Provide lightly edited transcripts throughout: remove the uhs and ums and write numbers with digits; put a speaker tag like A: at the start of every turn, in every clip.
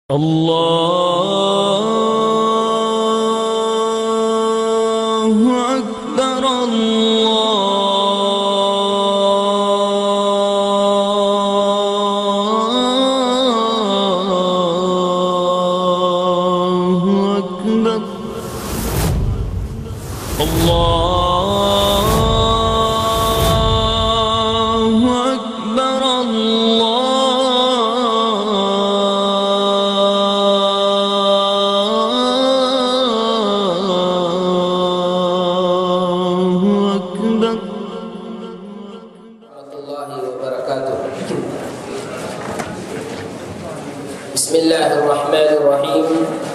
A: الله أكبر الله أكبر الله أكبر
B: warahmatullahi wabarakatuh. Bismillahirrahmanirrahim.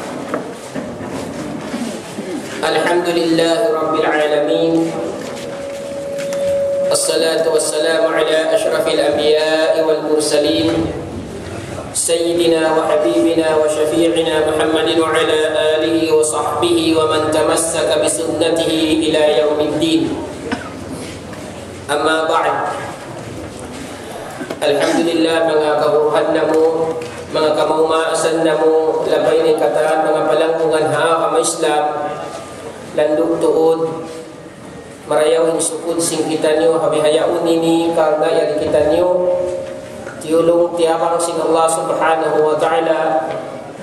B: Alhamdulillahi rabbil alamin. Assalatu wassalamu ala ashrafil anbiya'i wal mursalin sayyidina wa habibina wa syafi'ina Muhammadin wa ala alihi wa sahbihi wa man tamassaka bi sunnatihi ila yaumiddin. Amma ba'd. Alhamdulillah, mga kabuhan namo, mga kamaumasan namo, labay ni kataan, mga palangkungan ha, kama Islam, landog tuod, marayawin sukod sing kita nyo, habihayaun nini, karga yari kita nyo, tiyulong tiyabang sing Allah subhanahu wa ta'ala,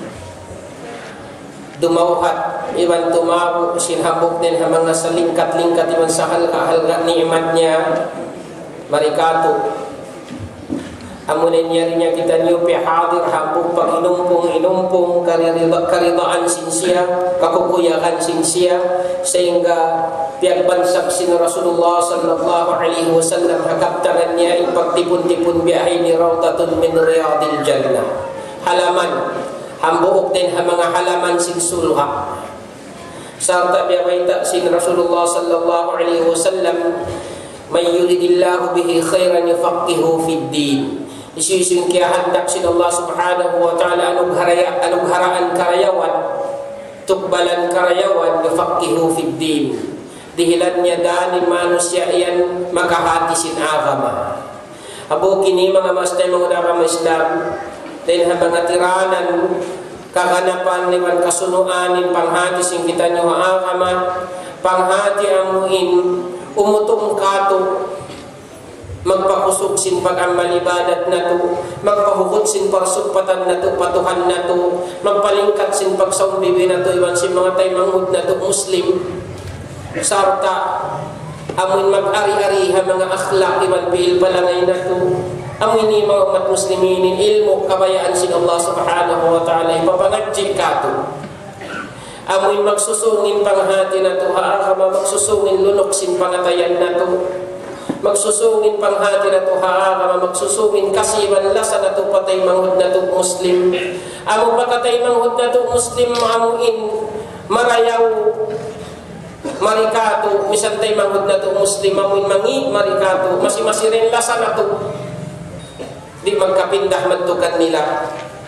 B: dumauhat, iwan tumabu, sinhabok din ha mga salingkat-lingkat, iwan sa halga ni'mat niya, marikato, amunin niya rin niya kita niyo pihadir habog pag inumpong karidaan sinsiya, kakukuyakan sinsiya, sehingga piagbansak sin Rasulullah sallallahu alaihi wasallam hakaptangan niya ipagtipon-tipon biyahe ni rawdatun min riyadil jannah. Halaman, hambuok din ha mga halaman sin sulha. Sarta biyawaita sin Rasulullah sallallahu alaihi wasallam, may yuridillahu bihi khairan yufaqihu fid din. Isu-isu kaya handak sin Allah subhanahu wa ta'ala anugharaan karayawan, tukbalan karayawan, yufaqihu fid din. Dihilan niya daan ni manusia iyan makahati sin agama. Abo kini mga mastay mga agama Islam, dahil ha mga tiranan, kaganapan niman kasunuanin, panghati sin kita niyo agama, panghati amuin, umutong kato, magpakusog sin pag-amal ibadat na to, magpahukot sin parsupatan na to, patuhan na to, magpalingkat sin pagsawbibi na to, iban sin mga taymangud na to Muslim. Sarta amun mag-ari-ariha mga akhlak, iban pihil palangay na to, amun ni mga umat musliminin ilmu kabayaan sin Allah subhanahu wa ta'ala ipapangadjik ka to. Amun magsusungin panghati na to, haakama magsusungin lunok sin pangatayan na to, magsusungin panghati na to, haakama magsusungin kasiban lasa na to, patay manghud na to Muslim. Amo pakatay manghud na to Muslim, amuin marayaw marikato, misantay manghud na to Muslim, amuin mangi marikato, masimasirin lasa na to, di magkapindah mantukan nila.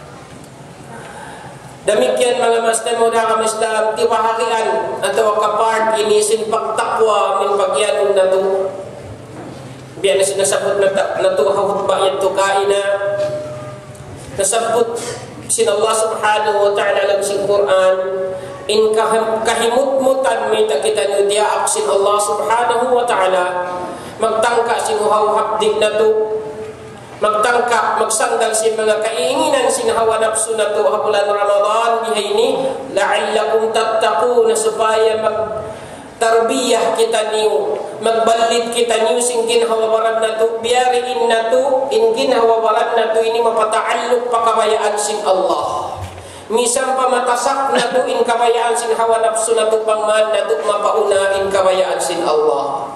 B: Demikian mga master mo na kami Islam, tiwaharian atau kapart inisin pagtakwa min pagyanong na to. Biyan na sinasabot na to hahutba yan to kaina. Nasabot sin Allah subhanahu wa ta'ala lang sin Quran, in kahimut-mutan may takita nyo diaak sin Allah subhanahu wa ta'ala, magtangka sin uhawhabdik na to, magtangka, magsandal sin mga kainginan sin hawa nafsu na to habulan Ramadan bihayni la'allakum tattaquna, supaya magtarbiyah kita niyo, magbalit kita niyo sin ginhawawaran na to, biyariin na to, in ginhawawaran na to, ini mapataaluk pakabayaan sin Allah. Misang pamatasak na to in kabayaan sin hawa nafsu na to, pangman na to, mapaunain kabayaan sin Allah.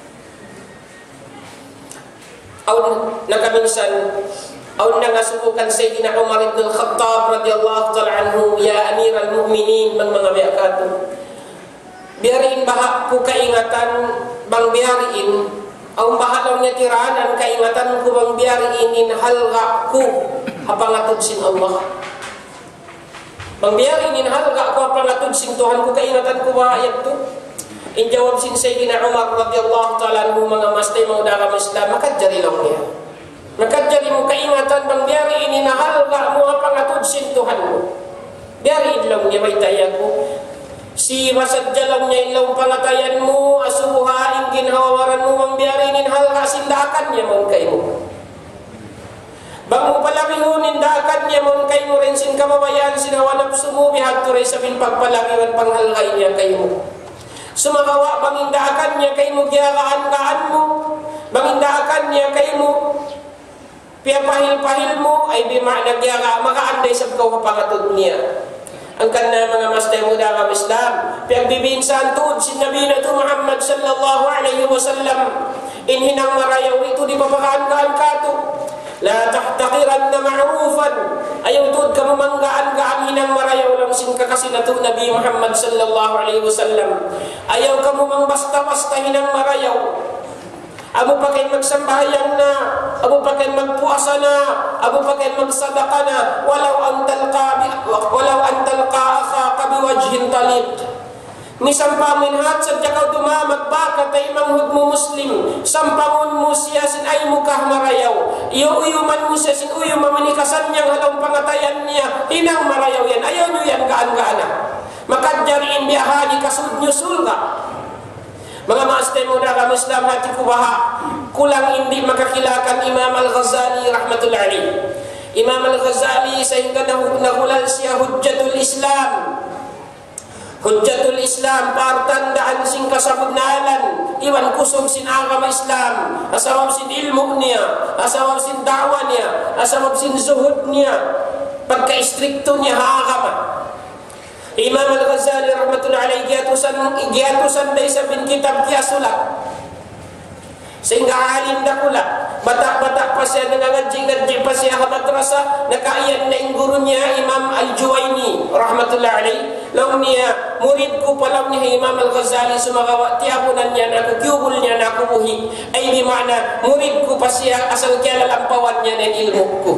B: Aun nakaminsan, aun nangasubukan Sayyidina Umar ibn al-Khattab radhiyallahu ta'ala anhu, ya amiral mu'minin, mga biakato, biariin bahak ko kaingatan bang biariin, aun bahalaw niya tiranan kaingatan ko bang biariin in halga ko hapangatod sin Allah. Bang biariin in halga ko hapangatod sin Tuhan ko, kaingatan ko ba ayat to? Injawab sin Sayyidina Umar radhiyallahu ta'ala anhu, mga mastay mga dalam Islam, makadjari lang niya. Makadjari mo kaingatan bang biyari ini nahalga mo pangatod sin Tuhan mo. niya may tayago. Si masad jalang niya ilaw pangatayan mo, asuha, ingin hawawaran mo, ang biyarinin halka, sindakan niya mon kay mo. Bang mo palakihunin, dakan niya mon kay mo rin sin kababayan, sinawanap sumubi, haturay sa pagpalakiwan panghalkay niya kay mo. Sumakawa, bangindakan niya kay mo, giyakaan mo, bangindakan niya kay mo, piyapahil-pahil mo, ay di nagyaka, makaanday sa kapangatod niya. Ang kanna mga mastay mo dalam Islam, piyagbibinsaan tuod si Nabi na Muhammad sallallahu alaihi wasallam, inhinang marayaw ito di papakaan-gaan kato. La tahtakiran na ma'rufan, ayaw tuod ka mamanggaan-gaan hinang marayaw lang sin kakasinato Nabi Muhammad sallallahu alaihi wasallam. Ayaw ka mamang basta-basta hinang marayaw. Amo pa kayo magsambahayan na, amo pa kayo magpuasa na, amo pa kayo magsadaka na, walaw ang talqa akha biwajhin talib. Misampamin hat sa jakaw dumamag baka tay manghud mo muslim, sampangon mo siya sin ay mukah marayaw, iyo-uyuman mo siya sin uyo mamanikasan niyang halong pangatayan niya, hinang marayaw yan, ayaw nyo yan gaan-gaana. Makadjariin biyahani kasud nyo sulga. Mga maastay mo na kami Islam natin kubaha, kulang hindi makakilakan Imam Al-Ghazali rahmatullahi alayhi. Imam Al-Ghazali sa hingga nahulal siya Hujjatul Islam. Hujjatul Islam, partandaan sing kasabot na alan, iwan kusog sin agama Islam, asawab sin ilmu niya, asawab sin da'wa niya, asawab sin zuhud niya, pagka-istrikto niya agama. Imam Al-Ghazali rahmatullahi alayhi giyatusan day sa bin kitab kiya sulat. Sehingga alim dakula, bata-bata pa siya nangangadji-ngadji pa siya sa madrasa, nakaayan na yung guru niya Imam Al-Juwayni rahmatullahi alayhi. Law niya murid ko pa lang niya Imam Al-Ghazali sumagawa tiyapunan niya na kyubul niya na kubuhi, ay di mana murid ko pa siya asal kaya lalampawan niya ng ilmu ko.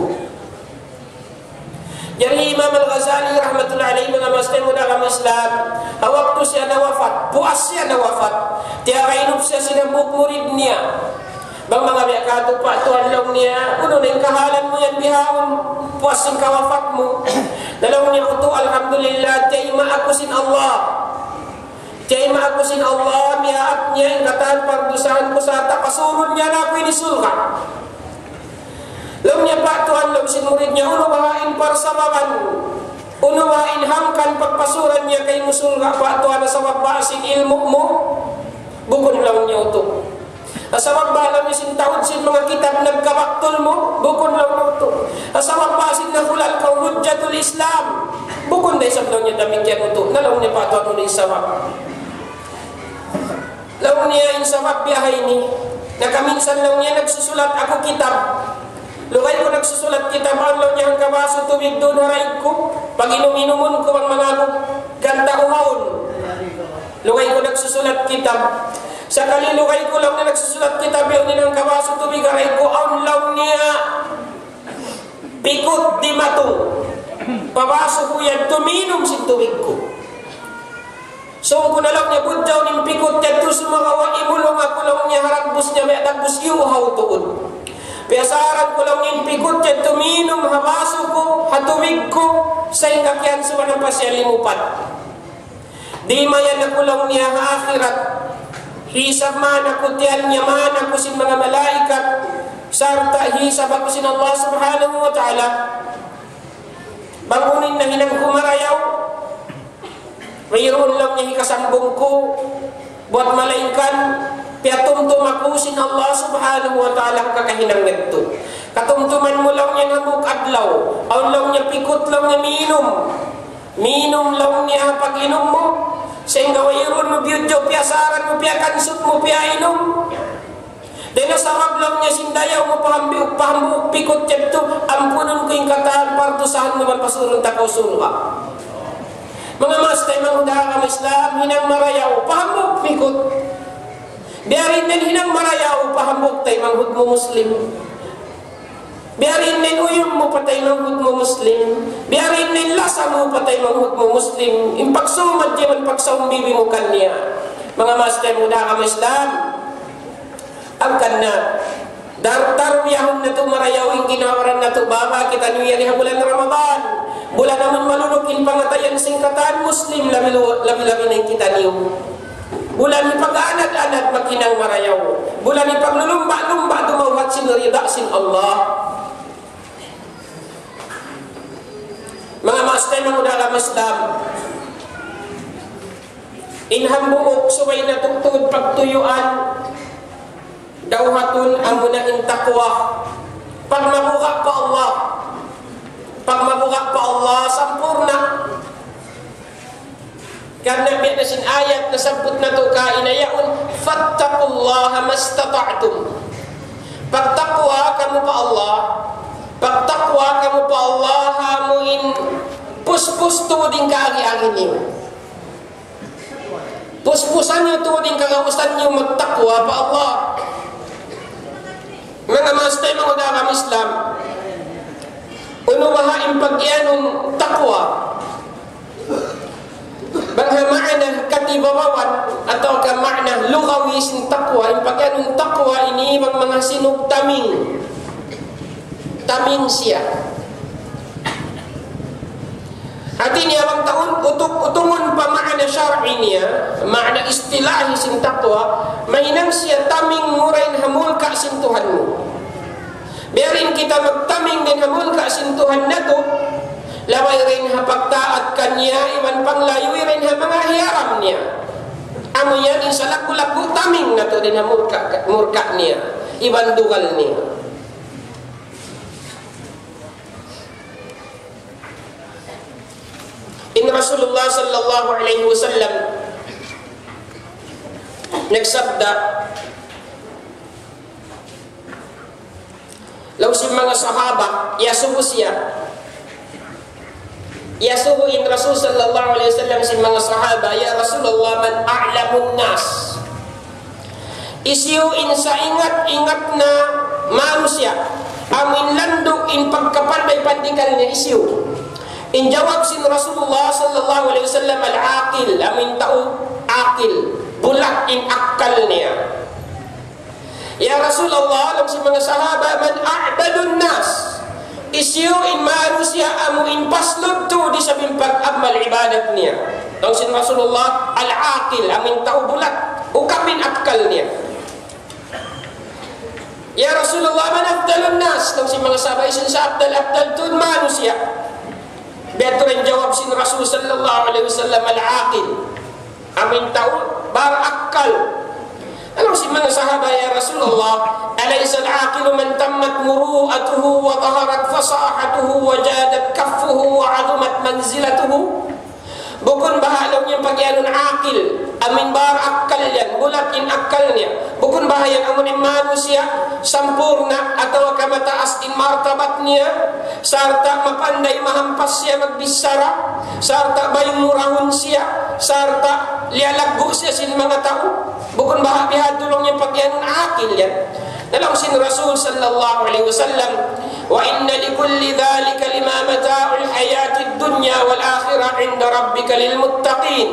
B: Jadi Imam Al-Ghazali rahmatullahi alayhi mga master muna kami Islam, hawak to siya na wafat, puas siya na wafat, tiyaray siya sinambuk murid niya. Bang mga biyakato pa, tuwan lang niya, uno na yung kahalan mo yan bihawon, puas yung kawafat mo. Dalawang niya ko to, alhamdulillah, tiyay maakusin Allah. Tiyay maakusin Allah, miyaat niya, yung katahan pagdusahan ko sa tapasurun niya na ako inisulka. Lam niya pa tuan lam sin murid niya uno mahain parsababan, uno mahain hamkan pagpasuran niya kay musul nga pa tuan sa wabasin ilmu mo, bukon lang niya uto. Sa wabbalam niya sin tawad sin mga kitab nagkabaktol mo, bukon lang niya uto. Sa wabbasin na hulal ka Hujjatul Islam, bukon na isap lang niya damikyan uto, nalaw niya pa tuan ulit sawab. Law niya in sawab biyahay ni, na kaminsan lang niya nagsusulat ako kitab. Lugay ko nagsusulat kitab, Allah niya ang kabaso tubig doon haray ko, pag inuminumun ko ang mga ganda uhawon. Lugay ko nagsusulat kitab, sa kalilugay ko lang na nagsusulat kitab, yun din ang kabaso tubig haray ko, ang law niya pikot di matong, pabaso ko yan, tuminom si tubig ko. So kung alam niya, budyaw ng pikot, yan to sumagawa, imulong ako lang niya, haragbus niya, may atagbus yung uhaw tuon. Piasaran ko lang yung pikot yan, tuminom, habaso ko, hatubig ko, sa ingakyan suwa ng pasya limupat. Di mayan ako lang niya akhirat, hisab man ako tiyan niya man ako sin mga malaikat, sarta hisab ako sin Allah subhanahu wa ta'ala. Bangunin na hinang kumarayaw, mayroon lang niya hikasambong ko, buat malaikan, piatumtum ako sin Allah subhanahu wa ta'ala kakahinang nito. Katumtuman mo lang niya ngamuk adlaw, aw lang niya pikot lang niya minum lang niya pag inom mo, sehingga wayron mo biyudyo, piasaran mo, piakansut mo, piainom. Dahil nasarap lang niya sindayaw mo, pahambuk pikot niya ito, ampunan ko yung katahan, partusahan mo man pasurong takaw surga. Mga mastay, mga udahang Islam, hinang marayaw, pahambuk pikot. Biarin din hinang marayaw, pahambok tayo manghud mo Muslim. Biarin din uyong mo patay manghud mo Muslim. Biarin din lasa mo patay manghud mo Muslim. Impagsumad yaman pagsawang bibi mo kanya. Mga master mo na kami Islam, ang kanya dartarwiyahon na ito marayawing ginawaran na ito, baba kita niya ni bulan Ramadan. Bulan naman malunok in pangatayan singkatan Muslim labi-labi na kita niyo. Bulan ni pag-aanad-anad makinang marayaw. Bulan ni paglulumba-lumba dumawat sinurida sin Allah. Mga maastay mga dalam Islam, inhambuok suway na tugtod pagtuyuan, dawhatun ang munahin takwa. Pag mabuka pa Allah, sampurna. Karena biar nasin ayat nasabut na to kainayaun, fattaqullaha mastata'tum. Pagtakwa kamu pa Allah, hamuin pus-pus tuding kaagi-agi niyo. Pus-pusan niyo tuding kagawasan niyo magtakwa pa Allah. Mga mastay mga dalam Islam, unuwahain pagyanong takwa. Bangha makna katibawawan atau ka makna lugawi sin takwa. Yung pagyanong takwa ini bang mga sinug taming siya. Hati niya bang taon utungon pa makna syar'i niya, makna istilahi sin takwa, mainang siya taming murain hamul ka sin Tuhan mo. Biarin kita magtaming din hamul ka sin Tuhan na to, laway rin ha pagtaat kanya, iwan panglayoy rin ha mga hiyaram niya. Amo yan, isa laku-laku taming na to din ha murka niya, iwan dugal niya. In Rasulullah sallallahu alaihi wasallam nagsabda, law si mga sahaba yasubu in Rasul sallallahu alaihi wasallam si mga sahaba, ya Rasulullah, man a'lamun nas, isyuin sa ingat na manusia amin landok in pagkapanday pandikal niya isyu. In jawab sin Rasulullah sallallahu alaihi wasallam, al-aqil, amin tao aqil, bulat in akal niya. Ya Rasulullah, alam si mga sahaba, man a'badun nas, isyu in manusia amu in paslod to di sabing pag-amal ibadat niya. Tong sin Rasulullah, al-aqil, amin tao bulat, ukapin akal niya. Ya Rasulullah, man afdalun nas, tong si mga sahaba, isin sa abdal to manusia. Beto rin jawab sin Rasul sallallahu alaihi wasallam, al-aqil, amin tao barakal. Ano si mga sahaba, ya Rasulullah, alaysa al-aqilu man tammat muru'atuhu wa taharat fasahatuhu wa jadat kaffuhu wa adumat manzilatuhu? Bukun bahalaw niyang pagyanong akil, amin barakal yan, bulatin akal niya. Bukun bahayan amunin manusia, sampurna atau kamataas in martabat niya, sarta mapanday mahampas siya magbisara, sarta bayong murahon siya, sarta lialaggo siya sin mga tao. Bukun bahabihan tulong niyang pagyanong akil yan. Dalam sin Rasul sallallahu alaihi wasallam, wa inna likulli dhalika lima mata'ul hayatid dunya wal akhirah 'inda rabbika lil muttaqin.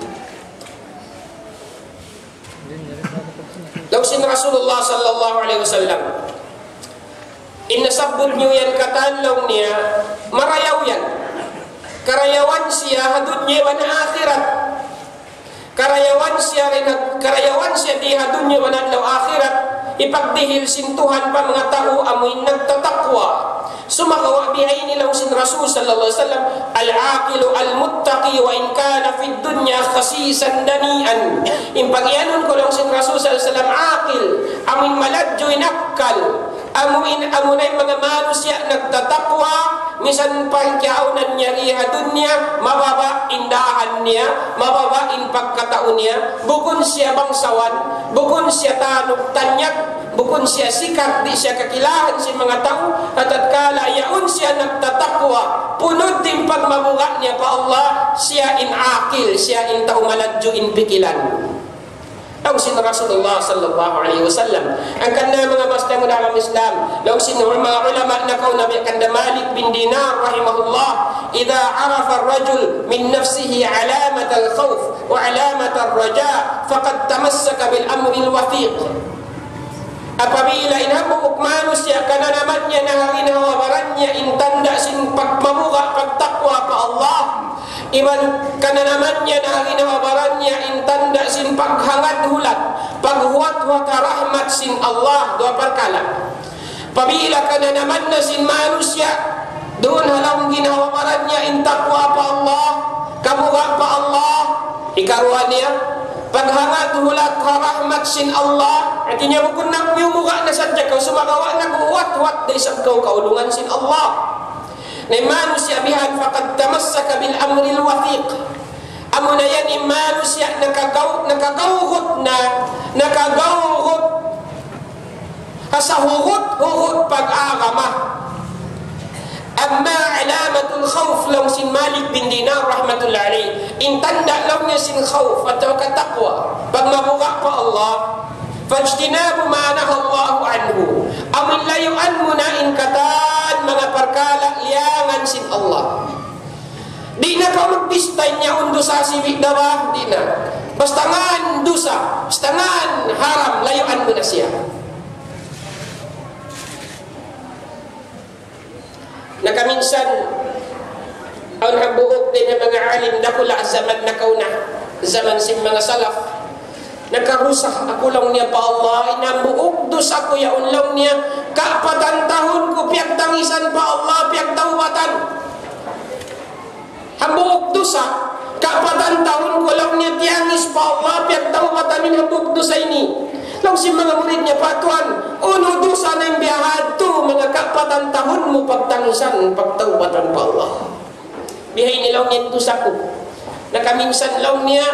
B: Dalam sin Rasulullah sallallahu alaihi wasallam, inna sabbut niyo yan katanlaw niya, marayaw yan. Karayawan siya hadunya wan akhirat. Karayawan siya di hadunya wan akhirat. Ipagdihil sin Tuhan pa mga tao amoy nagtatakwa. Sumagawa bihay nilang sin Rasul sallallahu alaihi wasallam, al-aqilu al-muttaqi wa in kana fid dunya khasisan danian. Impagyanon ko lang sin Rasul sallallahu alaihi wasallam, aqil, amoy maladyo inakkal, amunay mga manusia nagtatakwa, misan pagkaunan niya iha dunya, mababa indahan niya, mababa in pagkataon niya, bukon siya bangsawan, bukon siya tanok tanyak, bukon siya sikat, di siya kakilahan si mga tao, at kala yaon siya nagtatakwa, punod din pagmabuga niya pa Allah, siya in akil, siya in tao maladyo in pikilan. Law sin Rasulullah sallallahu alaihi wasallam, ang kanda mga basta mo dalam Islam, law sin mga ulama na kau Nabi kanda Malik bin Dinar rahimahullah, idza arafa ar-rajul min nafsihi alamat al-khawf wa alamat ar-raja faqad tamassaka bil amri al-wafiq. Apabila inhabuk manusia kana naman niya na hangin hawabaran niya in tanda sin pagmamuga pagtakwa pa Allah, iban kananamannya na ginawabarannya intanda sin paghangad hulat paghuwat ka rahmat sin Allah dua perkala. Pabila kananaman na sin manusia doon halang ginawabarannya intakwa pa Allah kabuga pa Allah ikaruan niya paghangad hulat ka rahmat sin Allah artinya bukun nak muga na sadya kau sumagawa na huwat day sa kau kaulungan sin Allah. Na manusia bihan faqad tamassaka bil amril wathiq. Amo na yan manusia nakagawhot hasahugot pag-agama. Amma alamatul khawf law sin Malik bin Dinar rahmatullahi alayh intanda law niya sin khawf atau kataqwa pag mabuga pa Allah fajtinabu ma nahallahu anhu amin layuan mo na inkatan mga perkala liangan sin Allah. Di na ka magpistay niya undo sa sibik dawa, di na. Bastangan dusa, bastangan haram, layuan mo na siya. Nakaminsan ang habuok din ng mga alim dakula zaman na kauna, zaman sin mga salaf. Nagkarusah ako lang niya pa Allah inabuok dosa ko yaon lang niya kapatan tahun ko piag tangisan pa Allah piag tawatan habuok dosa kapatan tahun ko lang niya tiangis pa Allah piag tawatan min habuok dosa ini lang si mga murid niya patuan uno dosa na yung biyahad to mga kapatan tahun mo pagtangisan pagtawatan pa Allah bihay nilaw niya dosa ko nakaminsan lang niya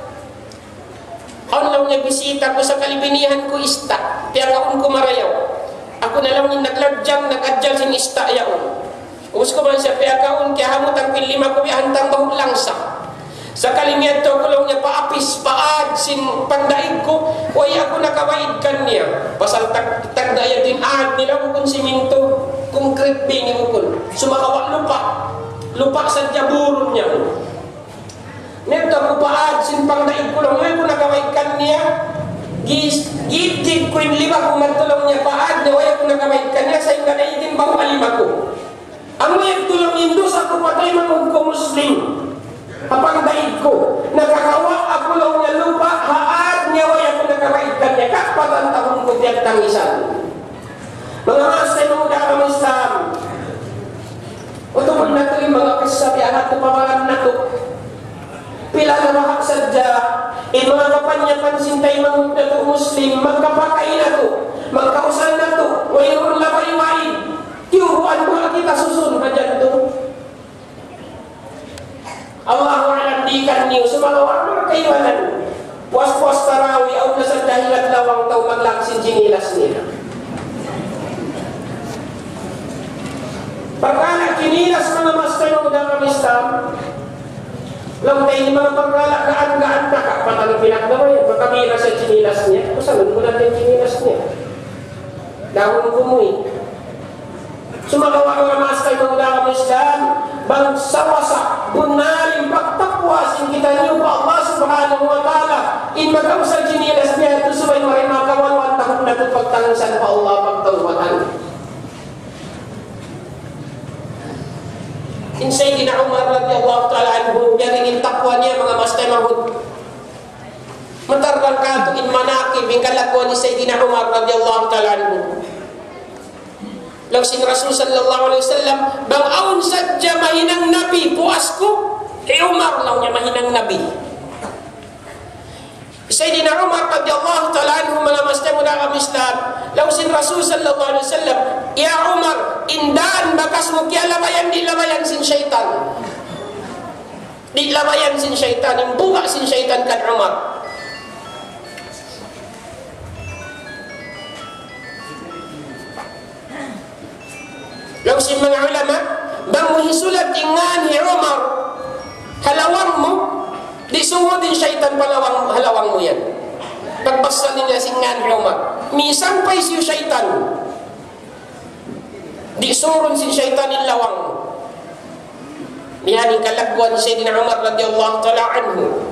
B: Aun niya bisita ko sa kalibinihan ko ista. Piagaon ko marayaw. Ako na lang yung naglagjang, nag-adjal sin ista yaon. Ubus ko man siya piagaon, kaya hamot ang pilima ko bihantang bahog langsa. Sa kalimihan to ko lang niya paapis, paad, sin pandaig ko. Huwag ako nakawaid kan niya. Pasal tagdaya din ad nila ko kung siminto. Concrete bini ko kung. Sumakawa lupa. Lupa sa jaburun niya. Neto ko paad sin pangdaig ko lang ngayon ko nakawaitkan niya gitid ko yung lima kung matulong niya paad na waya ko nakawaitkan niya sa yung ganaitin bang alima ko ang ngayon tulong Indus ako patay manong ko Muslim pangdaig ko nakakawa ako lang niya lupa haad niya waya ko nakawaitkan niya kapatan tahon ko tiyak tangisan mga master ng dagang Islam utupon na ito yung mga kasabihan at pamaran na ito pila na mahak sadya mga kapanyapan sintay mga dato Muslim magkapakain na to magkausan na to wayon labay-wain tiuruan mo kita susun ka dyan to Allah walandikan niyo sa mga mga kaiwanan puas-puas tarawi au na sa dahilan lawang tao maglaksin jinilas nila pagkala jinilas mga master ng dagang Islam lang tayo mga pagkala gaan-gaan na kapatang pinagdaway pagkamira sa chinilas niya kusalan mo natin chinilas niya dahon kumuy sumagawa mga master ng dagang Islam bang sawasa bunaling pagtakwasin kita niyo pa Allah subhanahu wa ta'ala in magaw sa chinilas niya ito subay maray makawalwan tahon na ito pagtangisan pa Allah pagtawatan in Sayyidina Umar radhiyallahu ta'ala anhu yaringin takwa niya mga master mahud matarbang kato in manakib in kalakwa ni Sayyidina Umar radhiyallahu ta'ala anhu law sin Rasul sallallahu alaihi wasallam bang aun sadya mahinang nabi puas ko kay Umar law niya mahinang nabi Sayyidina Umar radhiyallahu ta'ala anhu mga master mo na Islam law sin Rasul sallallahu alaihi wasallam ya Umar indaan bakas mo kaya labayan di labayan sin syaitan di labayan sin syaitan imbuka sin syaitan kan Umar law sin mga ulama bang muhisulat ingan hi Umar halawang mo di sungod din syaitan palawang halawang mo yan pagbasa niya singan hi Umar misang pa siyo syaitan di surun si syaitan ilawang yan yung kalagwan ni Sayyidina Umar radhiyallahu ta'ala anhu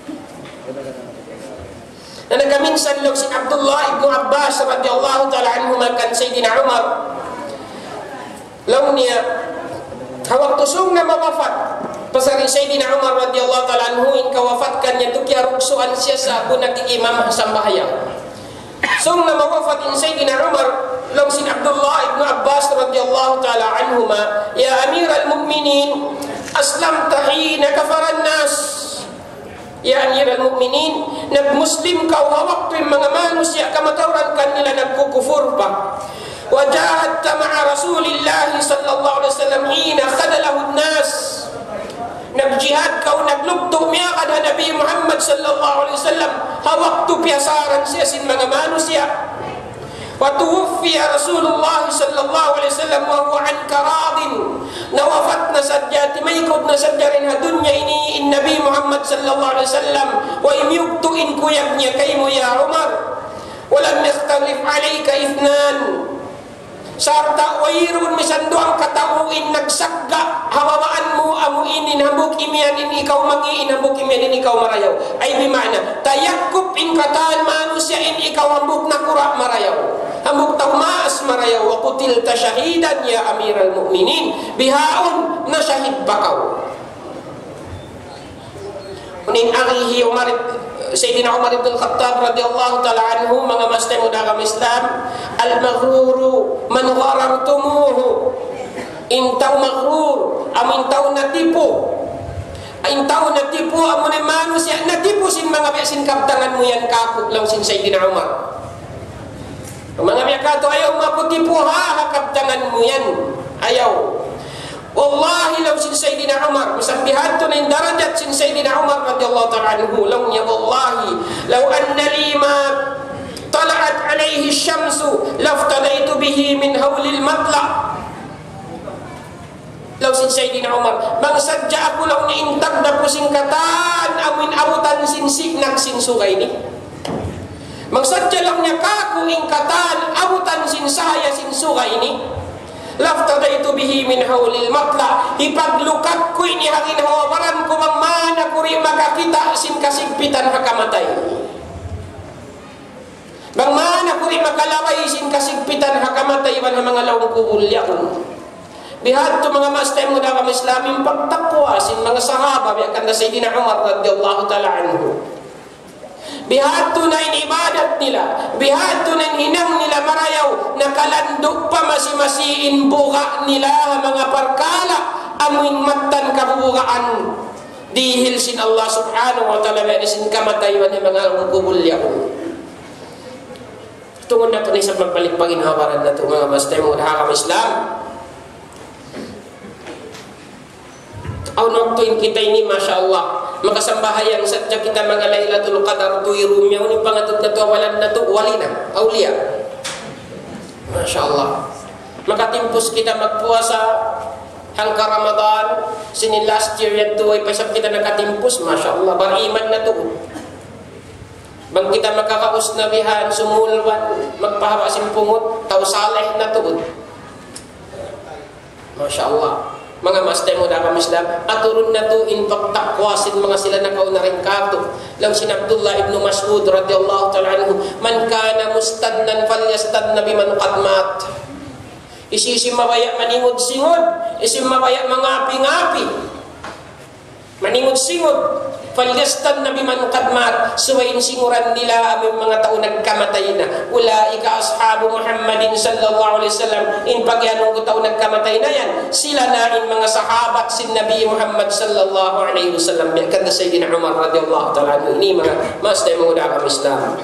B: na nagaminsan lang si Abdullah ibn Abbas radhiyallahu ta'ala anhu makan Sayyidina Umar law niya hawag tusong na mawafat Pasarin Sayyidina Umar radhiyallahu ta'ala anhu in kawafatkannya tu kia ruksuan siasa guna ki imam sambahayang. Sung nama wafatin Sayyidina Umar law sin Abdullah ibn Abbas radhiyallahu ta'ala anhuma, ya Amiral Mu'minin aslamta hina kafaran nas. Ya Amiral Mu'minin, nag-Muslim kau waktu mga manusia kamatauran kanila nagkukufur pa. Wajahadta ma'a Rasulillah sallallahu alaihi wasallam hina khadalahu an-nas. Nagjihad kau naglugto miya kada Nabi Muhammad sallallahu alaihi wasallam hawak tu piasaran siya sin mga manusia. Wa tuwfiya Rasulullah sallallahu alaihi wasallam wa huwa an karadin. Nawafat na sadyati maykod na sadyarin ha dunya ini in Nabi Muhammad sallallahu alaihi wasallam wa imyugtuin kuyag niya kay mo ya Umar. Walam yakhtalif alayka ithnan. Sarta wairun misando ang katauin nagsagga hawawaan mo amuinin hambuk imianin ikaw mangiin hambuk imianin ikaw marayaw ay bimana tayakup in kataan manusia in ikaw hambuk nakura marayaw hambuk taumaas marayaw wa kutilta syahidan ya Amiral Mu'minin bihaun na syahid bakaw unin arihi Sayyidina Umar ibn Khattab radhiyallahu ta'ala anhu mga muslim dalam Islam al-maghruru man gharartumuhu intaw maghrur amintaw natipu amun manusia natipu sin mga biasin kaptangan mo yan kakuk lang sin Sayyidina Umar mga biakato ayaw maputipu ha kaptangan mo yan ayaw. Wallahi law sin Sayyidina Umar musambihan to na darajat sin Sayyidina Umar radhiyallahu ta'ala anhu law ya wallahi law anna lima tala'at alayhi ash-shamsu laftadaitu bihi min hawlil matla. Law sin Sayyidina Umar bang sadya ako law ni intag na pusing katan amin abutan sin signak sin sugay ni bang sadya lang niya kaku ingkatan abutan sin saya sin sugay ni laftadaitu bihi min haulil matla ipaglukat ko ini hangin hawabaran ko mang mana kuri makakita sin kasigpitan hakamatay bang mana kuri makalaway sin kasigpitan hakamatay iban mga lawang kubulyakon bihat to mga mastem mo dalam Islamim pagtakwa sin mga sahaba biakan na Sayyidina Umar radhiyallahu ta'ala anhu bihatu na ibadat nila bihatu na hinang nila marayaw nakalandok pa masi-masiin buka nila mga parkala amuin matan kabubukaan dihil sin Allah subhanahu wa ta'ala sin kamataywan ng mga kubulya tungod na ito na isang magbalik paginhawaran na ito mga mastem mo hakam Islam aunok tuin kita ini Masya Allah makasambahayan sadya kita mga Lailatul Qadar tuirum yaw ni pangatut na tuwalan na tu walina aulia Masya Allah makatimpus kita magpuasa hangka Ramadan sini last year yan tu ay pasap kita nakatimpus Masya Allah bariman na tu bang kita makakaus na bihan sumulwan magpahawa simpungot tau saleh na tu Masya Allah mga mastem mo dalam Islam aturun na to in pagtakwasin mga sila na kaunaring kato lang sin Abdullah ibn Mas'ud radhiyallahu ta'ala anhu man kana mustadnan falyastadna biman qad mat isim mabaya maningod singod isim mabaya mangapi-ngapi maningod singod falyastadna biman qad mat suwain singuran nila aming mga tao nagkamatay na ulaika ashabu Muhammadin sallallahu alaihi wasallam in pagyanong tao nagkamatay na yan sila na in mga sahabat sin Nabi Muhammad sallallahu alaihi wasallam biarkan na Sayyidina Umar radhiyallahu ta'ala anhu ini mga masday mga udakam Islam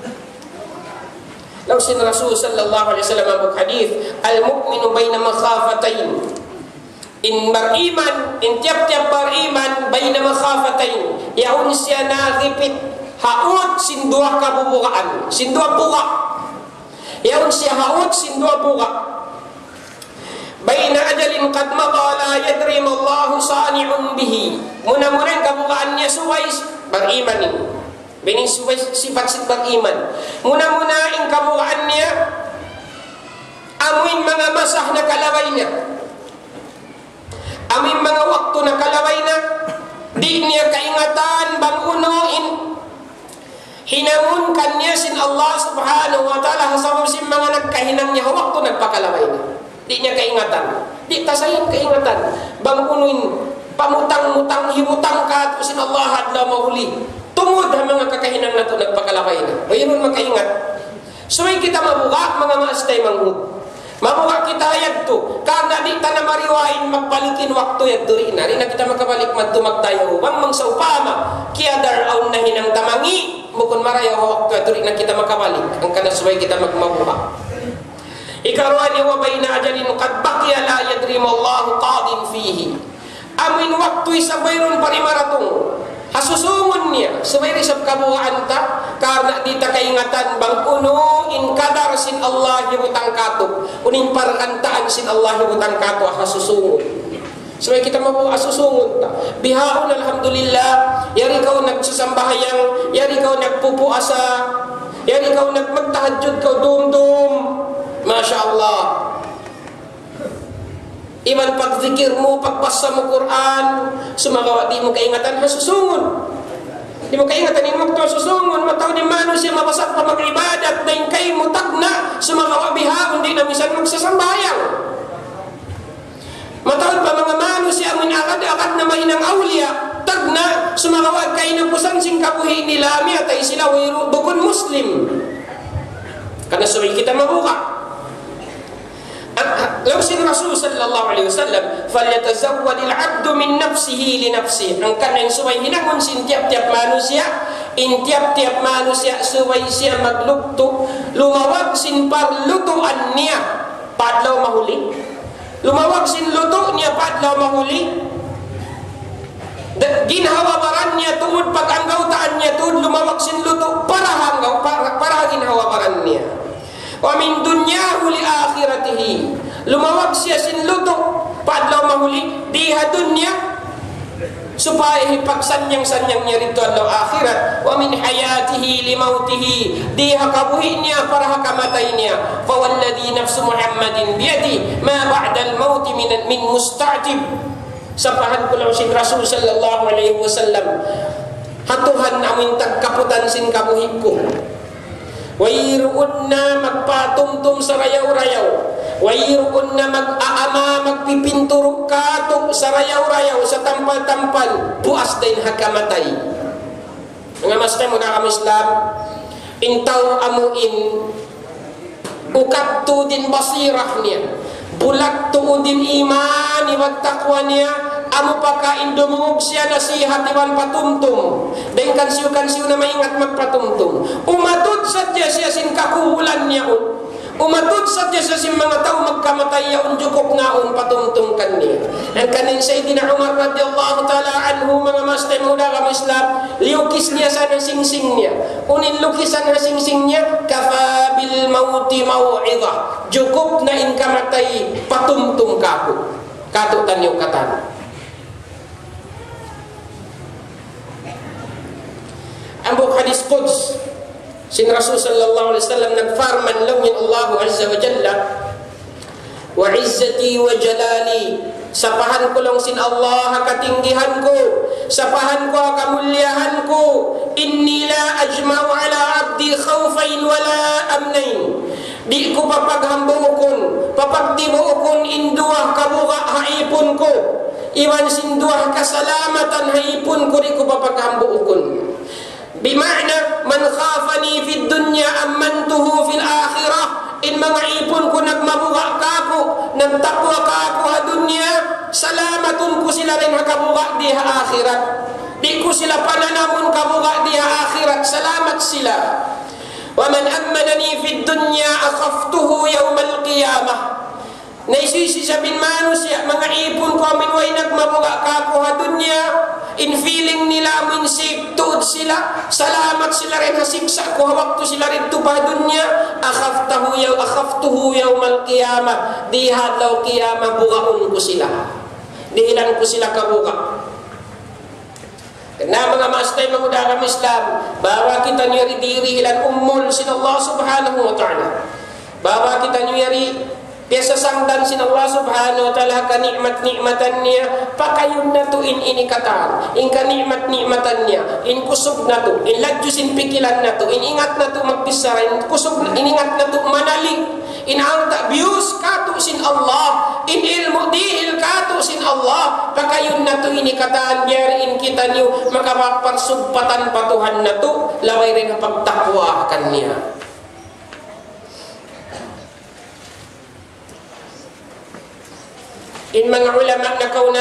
B: law sin Rasul sallallahu alaihi wasallam ang hadith al-mu'minu bayna makhafatayn in beriman in tiap-tiap beriman bayna makhafatain yaun siya nagipit haut sin dua kabubukaan sin dua buka yaun siya haut sin dua buka bayna ajalin qad mada la yadrim Allah sani'un bihi muna-muna kabukaan niya suway beriman ini bening suway sifat beriman muna-muna in kabukaan niya amuin mga masah na kalaway niya amin mga waktu na kalaway na di niya kaingatan bangunuin hinangun kanya sin Allah subhanahu wa ta'ala hasawam sin mga nagkahinang niya waktu nagpakalaway na di niya kaingatan di tasayan kaingatan bangunuin pamutang tahun hibutang ka to sin Allah hadlaw mahuli. Tungod ha mga kakahinang nato nagpakalakay na. Mayroon makaingat. Suway kita mabuka mga maastay manghud. Mabuka kita yadto. Karena di ta na mariwain magbalikin waktu yadto rin. Ari na kita makabalik madtumag tayo. Bang mangsaupama. Kaya daraon na hinang tamangi. Bukon marayaw waktu yadto rin na kita makabalik. Ang kanasway kita magmabuka. Ikaruan niya wa bayna ajalin qad baqiya la yadrim Allahu qadin fihi. Amin waktu isa bayron parimaratong. Hasusungon niya sabay risab kabuhaan ta karena di ta kaingatan bang uno in kadar sin Allah hibutang kato unin parantaan sin Allah hibutang kato hasusungon sabay kita mabu asusungon ta bihaon alhamdulillah yari kau nagsusambahayang yari kau nagpupuasa yari kau nagmagtahajud kau dum-dum Masya Allah. Iman pagzikir mo, pagbasa mo Quran, sumagawa di mo kaingatan hasusungon. Di mo kaingatan yung magtususungon, mataw di mano siya mabasat pa mag-ibadat, na yung kayo mo tagna, sumagawa bihaon, di na misan magsasambayang. Mataw pa mga mano siya amin agad-agad na mahinang awliya, tagna, sumagawa kayo ng pusansing kabuhi nila, miyatay sila, bukon Muslim. Karena suwi kita mabuka. Law sin Rasul sallallahu alaihi wasallam falyatazawwad al-'abdu min nafsihi li nafsihi. Ang kanang suway hinangon sin tiap-tiap manusia, in tiap-tiap manusia suway siya maglukto, lumawag sin parlutuan niya padlaw mahuli. Lumawag sin luto niya padlaw mahuli. Ginhawabaran niya tuod pag-anggawtaan niya tuod lumawag sin luto para ginhawabaran niya. Wa min dunyahu li akhiratihi. Lumawag siya sin luto padlaw mahuli diha dunya supaya hipagsanyang-sanyang niya rito adlaw akhirat. Wa min hayatihi li mautihi. Diha kabuhi niya para hakamatay niya. Fa walladhi nafsu Muhammadin biyadi ma ba'da al-maut min musta'tib. Sapahan ko lang si Rasul sallallahu alaihi wasallam. Hatuhan amin tagkaputan sin kabuhi ko. Wairuun na magpatumtum sa rayaw-rayaw. Wairuun na mag-aama, magpipinturok katok sa rayaw-rayaw, sa tampal-tampal. Buas din hakamatay. Mga mastay mo na kami Islam, intaw amuin, ukapto din basirah niya. Bulakto din iman, iwagtakwa niya. Amo pagkain dumungog siya nasihat iwan patumtum. Dahil kansiyo na maingat magpatumtum. Umatod sadya siya sin kakuhulan niya un. Umatod sadya siya sin mga tao magkamatay yaun jukok ngaon patumtum kan niya. Ang kanin Sayyidina Umar radiyallahu ta'ala anhu mga mastay mula kami Islam, liukis niya sa nasingsing niya. Unin lukisan na singsing niya, kafa bil mauti mau'idha. Jukok na in kamatay patumtum kako. Katutan yung katan. Ambok hadis Quds sin Rasul sallallahu alaihi wasallam nagfarman law min Allah azza wa jalla wa izzati wa jalali sapahan ko lang sin Allah katinggihan ko sapahan ko kamulyahan ko inni la ajma'u ala abdi khawfain wala amnain di ko papaghambukon papagdibuukon induah kabuga haipon ko iwan sin duah kasalamatan haipon ko di ko papaghambukon. Bima'na man khafani fid dunya ammantuhu fil akhirah. In mga ipon ko nagmabuga kako, nagtakwa kako ha dunya, salamatun ko sila rin hakabuga di ha akhirat. Di ko sila pananamon kabuga di ha akhirat, salamat sila. Wa man ammanani fid dunya akhaftuhu yawmal qiyamah. Naisisi sa binmanusya mga ipon ko amin way nagmabuga kako ha dunya. In feeling nila amin safe tuod sila, salamat sila rin hasiksa ko hawak to sila rin tupa dunya. Akhaftuhu yawmal qiyamah. Di hadlaw qiyamah bugaon ko sila. Dihilan ko sila kabuga. Karena mga mastay magudakam Islam, bawa kita nyari diri hilan ummul sin Allah subhanahu wa ta'ala. Bawa kita nyari biasa sangdan sin Allah subhanahu wa ta'ala ka nikmat-nikmatan niya pakayun na to in ini kataan in ka nikmat-nikmatan niya in kusog na to in ladyo sin pikilan na to in ingat na to magpisara in kusog in ingat na to manalig in harta bius katu sin Allah, in ilmu dihil katu sin Allah. Pakayun na to ini kataan biarin kita niyo makapaparsugpatan patuhan na to laway rin pagtakwa akan niya. In mga ulama na kauna,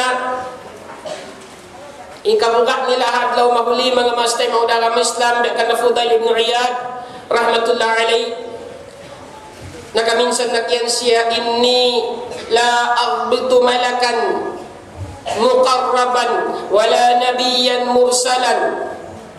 B: in kabugat nila hadlaw mahuli mga mastay maudara Islam dakan na Fudail ibn Iyad rahmatullah alayh, nakaminsan nakyan siya, inni la aghbitu malakan muqarraban wala nabiyyan mursalan.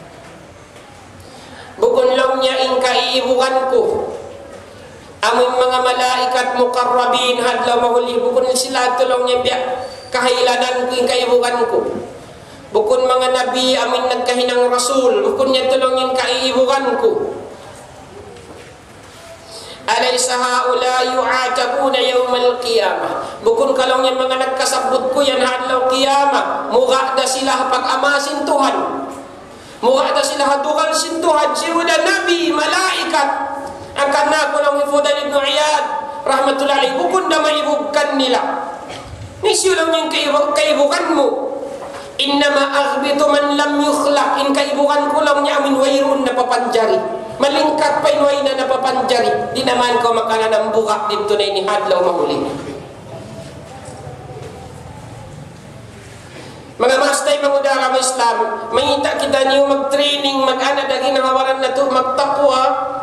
B: Bukon lang niya in kaiibukan ko aming mga malaikat muqarrabin hadlaw mahuli, bukon sila tulong niya biya kahilanan ko in kaiibukan ko. Bukon mga nabi amin nagkahinang rasul, bukon niya tulong yung kaiibukan ko. Alaysa haula yu'atabuna yawmal qiyamah. Bukon kalong yung mga nagkasabot ko yan hadlaw qiyamah, muga da sila pag-amasin Tuhan, muga da sila hadugal sin Tuhan, siya nabi, malaikat. Ang kana ko lang Fudail ibn Iyad rahmatullah alayh, bukon da maibugkan nila nisyo lang yung kaibukan mo. Innama aghbitu man lam yukhlaq, in kaibukan ko lang niya amin wayrun na papanjari, malingkat pa inway na napapanjari, di naman ko makanan ng buka dito na ini hadlaw mahuli. Mga mastay mangudara ng Islam, mangita kita niyo mag-training, mag-ana daging nahawaran na to, magtapwa.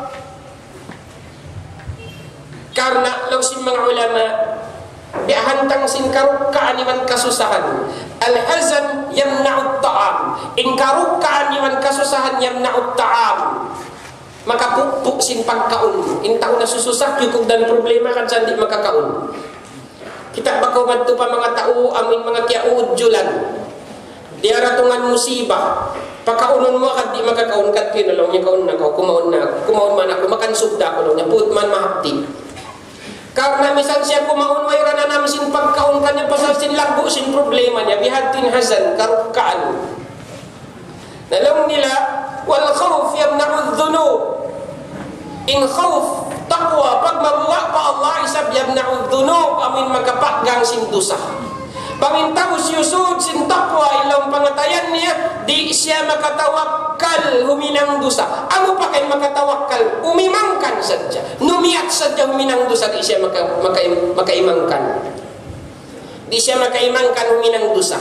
B: Karena law sin mga ulama biahantang sin karukkaan iman kasusahan, al-hazan yamna'u ta'am, in karukkaan iman kasusahan yamna'u ta'am, maka pupuk sin pagkaon in taon na sususah yukog dan problema kan sandi makakaon. Kita bakaw madto pa mga tao amin mga kiaujulan diaratungan musibah, pakaunon mo kad di makakaon kat kinulong niya kaon na kumaon man ako makan subda ko niya put man mahapti. Karena misal siya kumaon may rana namin sin pagkaon kanya pasal sin lago sin problema niya bihatin hazan karukkaan. Nalong nila wal khawf yamna'u dhunub, in khawf taqwa pag mabuwa pa Allah isab yamna'u dhunub amin magkapakgang sin dosa. Pangintawos yusud sin taqwa ilang pangatayan niya di siya makatawakkal huminang dosa. Amo pa kay makatawakkal umimangkan sadya, numiat sadya huminang dosa, di siya makaimangkan, di siya makaimangkan huminang dosa.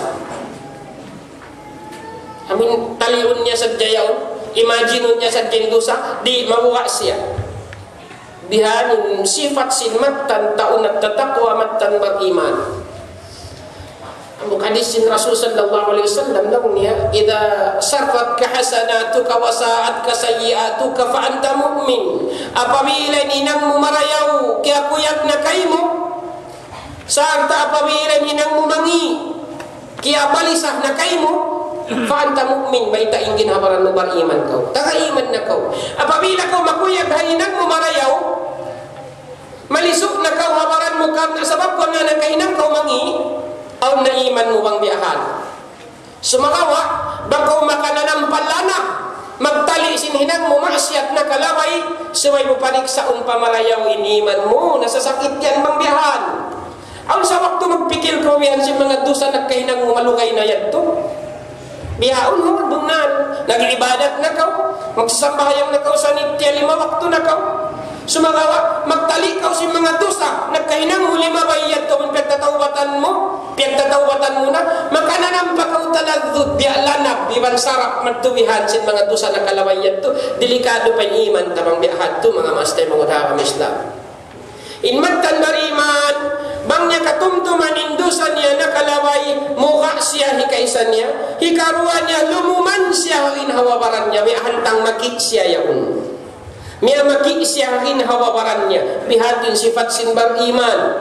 B: Amin taliun niya sadya yaon, imagine niya sadya dosa, di mabuwa siya. Bihanin sifat sinmatan taun at tatakwa matan beriman. Hadisin Rasul sallallahu alaihi wasallam nangnya idza sarfatka hasanatuka wa sa'atka sayyi'atuka fa anta mu'min. Apabila ninangmu marayaw kaya kuyak na kaymo, sarta apabila ninangmu mangi kaya balisah na kaymo, fa anta mu'min, baita ingin habaran mo beriman kau, tagaiman na kau. Apabila kau makuyag hainangmu marayaw, malisuk na kau habaran mo karena sabab ko na nakainang kau mangi aw na iman mo bang biahan. Sumakawa bakaw makananang palana magtali sinhinang mo masyat na kalaway suway mo paniksaon pamarayaw iniman mo nasasakit yan bang biahan. Aw sa waktu magpikil ko yan si mga dusa nagkahinang mo malugay na yan to bihaon mo dungan nag-ibadat na kau magsasambayang na kau sa nitya 5 waktu na kau. Sumagawa magtali kau si mga dosa nagkahinang mo 5 bayad to pagtatawatan mo na makananam pa kau talagdud bialanap biban sarap magtuwihan sin mga dosa na kalawayan to delikado pa iman tamang biahan to mga mastay mga udara Islam. Inmatan bariman bangnya katumtuman indusan niya nakalaway muka siya hikaisan niya hikaruan niya lumuman siya inhawabaran niya biahantang makik siya yaun. Miya maki siyahin hawabarannya bihatin sifat sin beriman.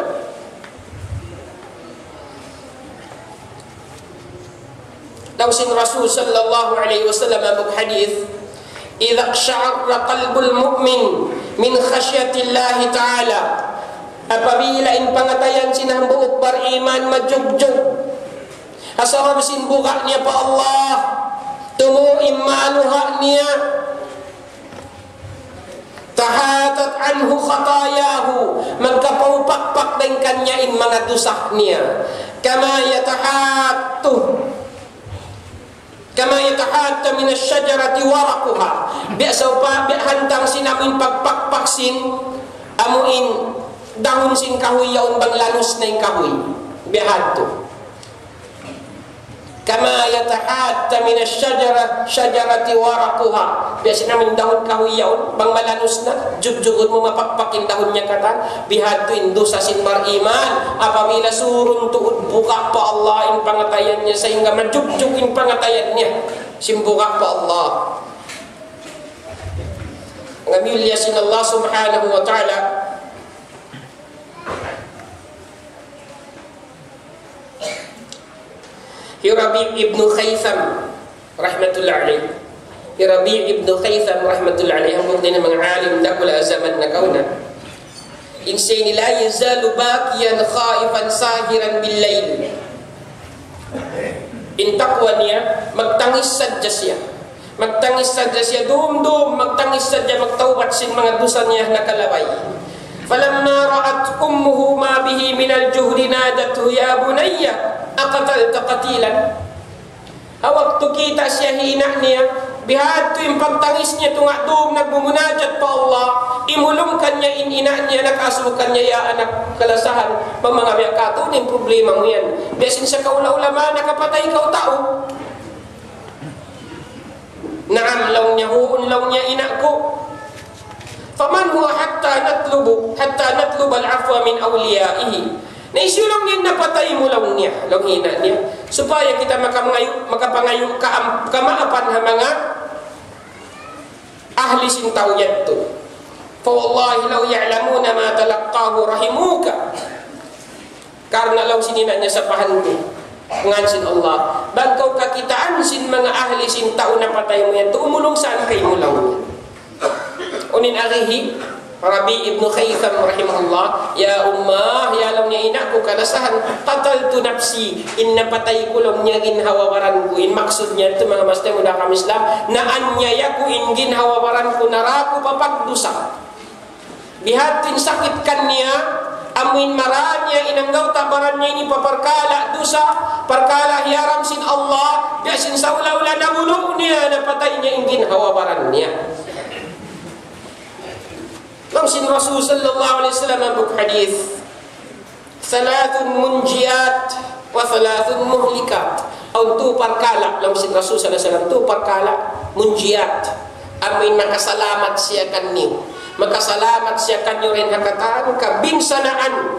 B: Lausin Rasul sallallahu alaihi wasallam abuk hadis idza sya'ara qalbul mu'min min khasyatillahi ta'ala, apabila in pangatayan sinambuot beriman majugjug asarab sin buka niya pa Allah tumu imanuha niya tahatat anhu khatayahu, maka paupakpak dengan in mga dosanya. Kama yatahatta min asy-syajarati waraquha, biasa hantang sinamin pagpakpaksin amuin dahon sin kahoy yaon bang lanus na yung kahoy biadto. Kama yatahatta min asy-syajarati waraquha, biasa namin dahon kahoy yaon bang malanus na jugjugod mo mapakpakin dahonnya kata bihadto indusa sin mariman apabila surun tuud buka pa Allah in pangatayannya sehingga majugjug in pangatayannya simbuka pa Allah. Ngamilya sin Allah subhanahu wa ta'ala Rabi' ibn Khaytham rahmatullah alaih. Rabi' ibn Khaytham rahmatullah alaih hambog din ang mga alim na kula zaman na kauna. Insay nila yazalu bakiyan khaifan sahiran bil-layl. In taqwa niya magtangis sadya siya. Magtangis sadya siya dum-dum, magtangis sadya magtawbat sin mga dosa niya nakalaway. Falamma ra'at ummuhu ma bihi min al-juhdi nadathu ya bunayya aqatalta qatilan. Waktu kita siya hina niya bihadto yung pagtangis niya tunga-dum nagbumunajat pa Allah, imulungkan niya ina niya, nakasukan niya ya anak kalasahan mga biyakato yung problema mo yan. Biasin sa kaula-ulama nakapatay kau tao. Naam law niya huun law niya ina ko. Faman huwa hatta natlubu al-afwa min awliyaihi. Naisulong niya napatay mo lang niya, lang hina niya, supaya kita makapangayo kamaapan ha mga ahli sintaw yadto. Fa wallahi law ya'lamuna ma talaqqahu rahimuka. Karena law sinina niya sa pahanto ngansin Allah, bangkaw kakitaan sin mga ahli sintaw na patay mo yan, tumulong saan kay mo lang. Unin arihi Rabi' ibn Khaytham rahimahullah, ya ummah, ya lang niya ina ko kanasahan qataltu nafsi, in napatay ko lang niya ginhawawaran ko. In maksud niya ito mga master muda kami Islam, na anyaya ko in ginhawawaran ko naraku papagdusa. Bihatin sakit kan niya, amuin maranya inanggaw tabaran niya ini paparkala dusa, parkala hiaram sin Allah, biasin saula-ula nabulong niya, napatay niya in ginhawawaran niya. Langsin Rasul sallallahu alaihi wasallam ang hadis, thalathun munjiyat wa thalathun muhlikat. Ang tu parkala, langsin Rasul sallallahu alaihi wasallam, tu parkala munjiyat, amin makasalamat siya kanyo. Makasalamat siya kanyo rin hakataan kabinsanaan.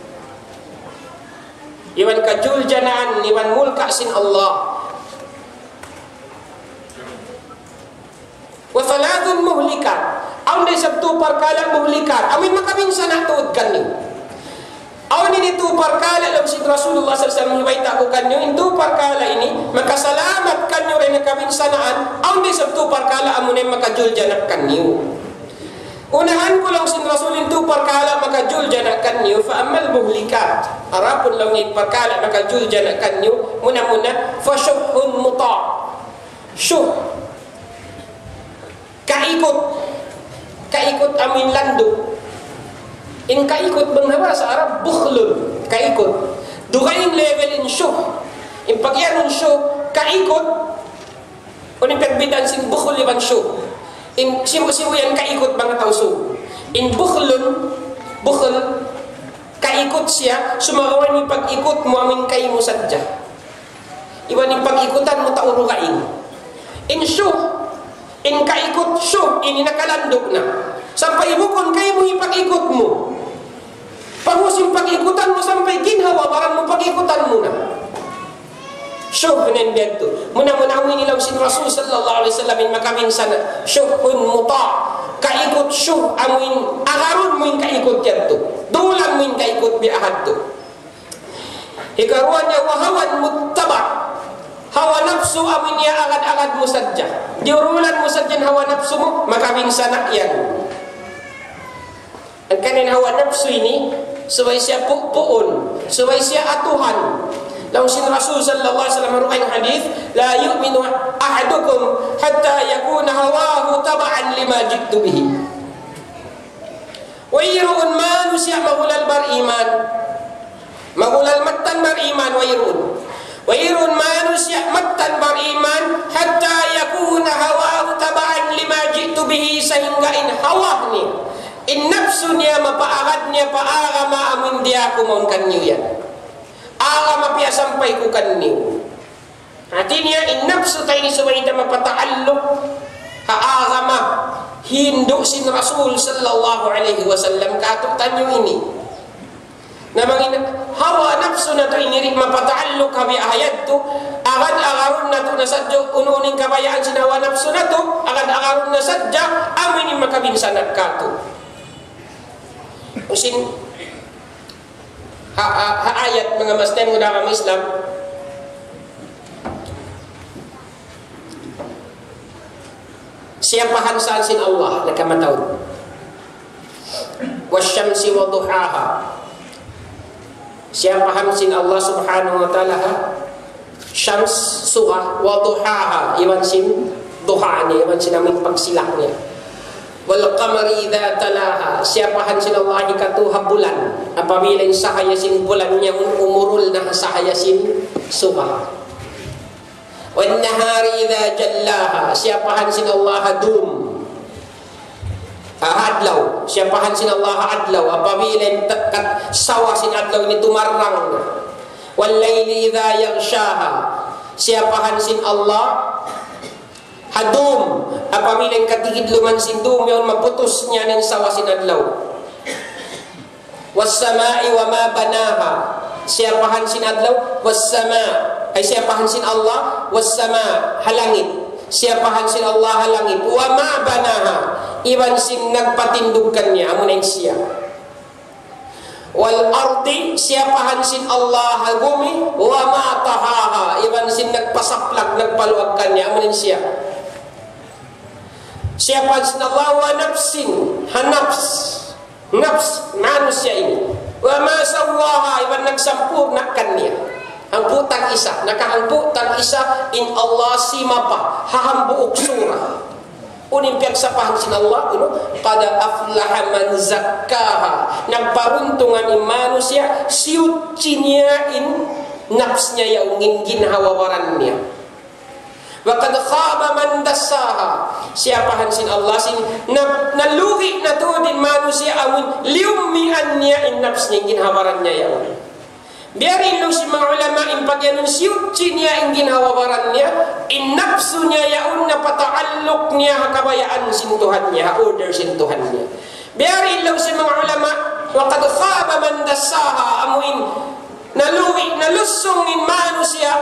B: Iwan kajuljanaan, iwan mulka sin Allah. Wa thalathun muhlikat. Aun di sabtu parkala muhlikat, amin makabinsa na tuod kanyo. Aun ini tu parkala lang si Rasulullah SAW hiwaita ko kanyo, into parkala ini makasalamat kanyo rin na kabinsanaan. Aun di sabtu parkala amunay makajuljanak kanyo. Unahan ko lang si Rasul into parkala makajuljanak kanyo, fa amal muhlikat, harapon lang ni parkala makajuljanak kanyo, muna fa syuhun muta'. Syuh kaikot amin landuk. In kaikot banghawa sa Arab bukhlun, kaikot. Dugaing level in syuh. In pagyanon syuh, kaikot. Kung pagbidan sin bukhl iban syuh. In simu yan kaikot mga tauso. In bukhlun, bukhl, kaikot siya, sumagawan ni pag-ikot mo amin kayo mo sadya. Iwan ni pag-ikutan mo taurugain. In syuh, in kaikot syuh, ini nakalandok na. Sampai bukon kayo mo ipag-ikot mo. Pag-usim pag-ikutan mo sampai ginhawa, barang mo pag-ikutan mo na. Syuh nen beto. Muna-muna nilaw si Rasul sallallahu alaihi wasallam in makaminsan syuhun muta'. Kaikot syuh amuin agarun mo in kaikot yadto. Dulan mo in kaikot bi ahadto. Ikaruan niya wahawan muttaba'. Hawa nafsu amin niya agad-agad mo sadya. Diurulan mo sadyan hawa nafsu mo, makamingsa na yan. Ang kanin hawa nafsu ini, suway siya puun, suway siya atuhan. Lalu sin Rasul sallallahu alaihi wasallam merupakan hadis, la yu'minu ahadukum hatta yakuna hawahu taba'an lima jitu bihi. Wayruun manusia magulal bariman. Magulal matan bariman wayrun. Wayrun manusia matan bariman hatta yakuna hawahu tabaan lima jitu bihi, sehingga in hawa ni in nafsu niya mapaagad niya paagama amin dia kumaunkan niyo yan. Agama piya sampay ko kan niyo. Artinya in nafsu tayo ni sumayda mapataalok kaagama hindu sin Rasul sallallahu alaihi wasallam katutan nyo ini na mangin hawa nafsu na to iniri mapataalok kabi ayat to agad agarun na to nasadyo ununing kabayaan sin hawa nafsu na to agad agarun na sadya amin makabinsan at kato usin ayat mga mastem ng mga Islam. Siapa hansan sin Allah nakamatawad. Wasyamsi wa duhaha. Siapa hansin Allah subhanahu wa ta'ala syams surah wa duhaha, iwan sin duha ni, iwan sin amin pagsilak niya. Wal qamari idza talaha. Siapa hansin Allah ikatuha bulan apabila sahaya sin bulannya umurul nah sahaya sin surah. Wan nahari idza jallaha. Siapa hansin Allah dum adlaw. Siapa hansin Allah adlaw apabila takat sawa sin adlaw ini tumarrang. Wal laili idza yaghshaha. Siapa hansin Allah hadum apabila katigid luman sin dum yon maputusnya ning sawa sin adlaw. Was samai wa ma banaha. Siapa hansin adlaw was sama ay siapa hansin Allah was sama halangit. Siapa hansin Allah halangit wa ma banaha iwan sin nagpatindugkannya amun siya. Wal ardi siapa hansin Allah bumi wa ma tahaha iwan sin nagpasaplak nagpaluagkannya amun siya. Siapa hansin Allah wa nafsin hanafs nafs manusia ini wa ma sawaha iwan nagsampurnakan niya. Ang putang isa, nakahangputang isa in Allah simapa, hahambuok surah. Unimpiyag sa pahansin Allah, pada aflaha man zakkaha. Nagparuntungan in manusia, siyutsi niya in nafs niya yaungin ginhawawaran niya. Wakad khaba man dassaha. Siapa hansin Allah sin nalugi na to din manusia amun liumian niya in nafs niya ginhawaran niya yaungin. Biarin lu si mga ulama impagyanun siyutsi niya ang ginhawawaran niya in nafsu niya yaun na pataalok niya hakabayaan sin Tuhan niya ha-order sin Tuhan niya. Biarin lu si mga ulama wakad khaba man dassaha amuin naluwi nalusong in manusia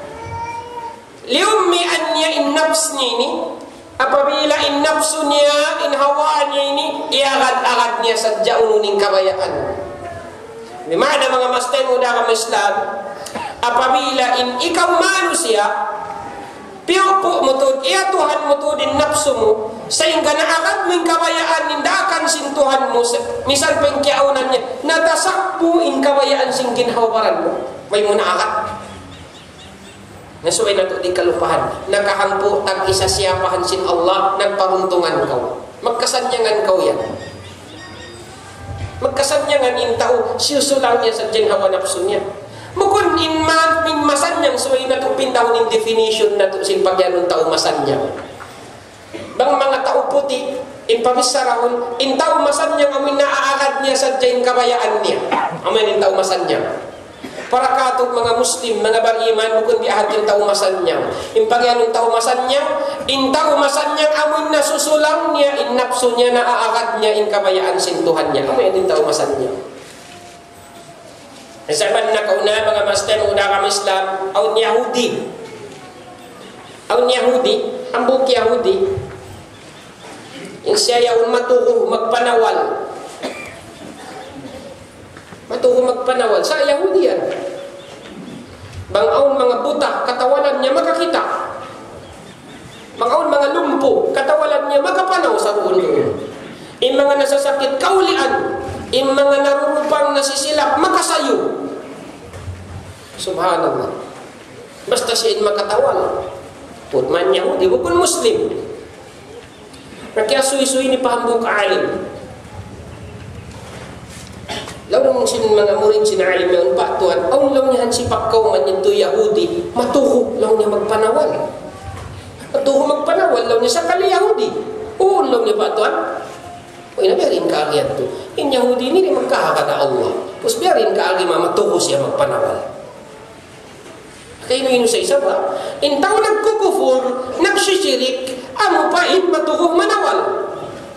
B: liummian niya in nafs niya ini apabila in nafsu niya in hawa niya ini iagad-agad niya sadya ununing kabayaan. Di mana mga master muda kami Islam apabila in ikaw manusia piupo mo to iya Tuhan mo to din nafsu mo sehingga naagad mong kabayaan nindakan sin Tuhan mo misal pengkiaunan niya natasakpo in kabayaan sin ginhawaran mo may mo naagad nasuay na to di kalupahan nakahampo tag isa siyapahan sin Allah nagparuntungan kau magkasanyangan kau yan magkasanyangan in tao siyusulang niya sa dyan hawa nafsu niya mukun in masanyang suway na to pintahon in definition na to sin pagyanong tao masanyang bang mga tao puti in pamisarahon in tao masanyang amin naaagad niya sa dyan kabayaan niya amin in tao masanyang para katong mga Muslim, mga bariman mukun di ahad yung tao masanyang in pagyanong tao masanyang in tao masanyang amin na susulang niya in nafsu niya naaagad niya in kabayaan sin Tuhan niya amin yung tao masanyang. Saban na kauna mga master una kami Islam aun Yahudi ang buki Yahudi in siya yaun matuho magpanawal sa Yahudi yan bangaon mga buta katawanan niya makakita bangaon mga lumpo katawanan niya makapanaw sa ulo in mga nasasakit kaulian in mga narurupang nasisilap makasayo subhanallah basta siya makatawal putman Yahudi bukun Muslim kaya suy-suy ni pahambuk alim Amun sin mga murid sinalim yun pa tuan, ang lang niya si Pakaw man yung Yahudi, matuho lang niya magpanawal. Matuho magpanawal lang niya sa kali Yahudi. Oo lang niya pa tuan. O inabiyarin ka agad to. In Yahudi ni magkahaka na Allah. Tapos biyarin ka agad matuho siya magpanawal. Kaya ino sa isa ba? Intang nagkukufur, nagsisirik, amo pa matuho manawal.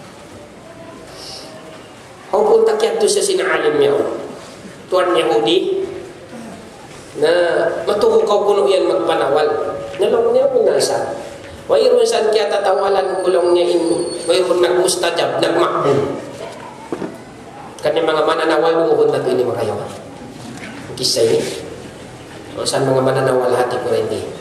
B: O punta kaya to sa sinaalim niya. Tuan Yahudi na matuho ka kuno yan magpanawal. Nalong niya pinasa. Mayroon saan kaya tatawalan kulong niya mayroon nagmustajab, nagmakbul. Kanya mga mananawal lumuhod na ito ini makayawan. Kisay ni. O saan mga mananawal hati ko rin di.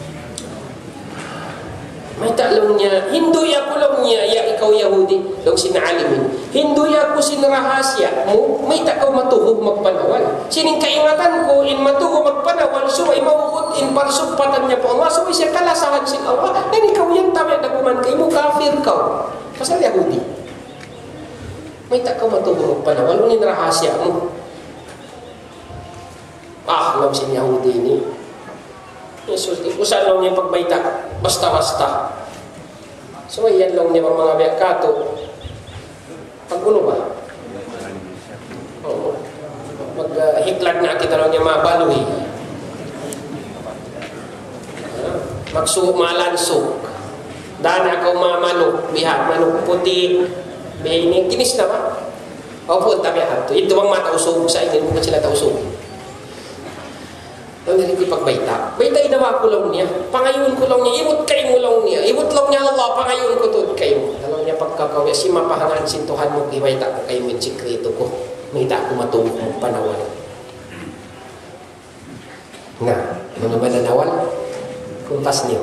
B: May talong niya, Hindu ya kulong niya, ya ikaw Yahudi, daw sinaalimin. Hindu ya ko sinrahasya mo, may takaw matuhog magpanawal. Sining kaingatan ko, in matuhog magpanawal, so ay mawukot in parsupatan niya po Allah, so ay siya kalasahan sin Allah, na ikaw yan tama na kuman kayo, kafir ka. Pasal Yahudi. May takaw matuhog magpanawal, unin rahasya mo. Alam sin Yahudi ini. Jesus, usan lang niya pagbaita, basta-basta. So, yan lang niya mga biyakato. Pag-uno ba? Oo. Mag-hiklag na kita lang niya mabaloy. Magsuk-malansuk. Dana ka mamanok, bihat, manok puti, bihining, kinis na ba? Opo, tabi hato. Ito ang matausog sa inyo, kung sila tausog. Ang hindi pagbaita. Baita inawa ko lang niya. Pangayon ko lang niya. Imot kayo mo lang niya. Imot lang niya Allah. Pangayon ko to kayo. Alam niya pagkakawya. Si mapahangan sintuhan mo. Ibaita ko kayo. May sikreto ko. May ta ko matulog mo panawal. Na. Mga mananawal. Kumpas niyo.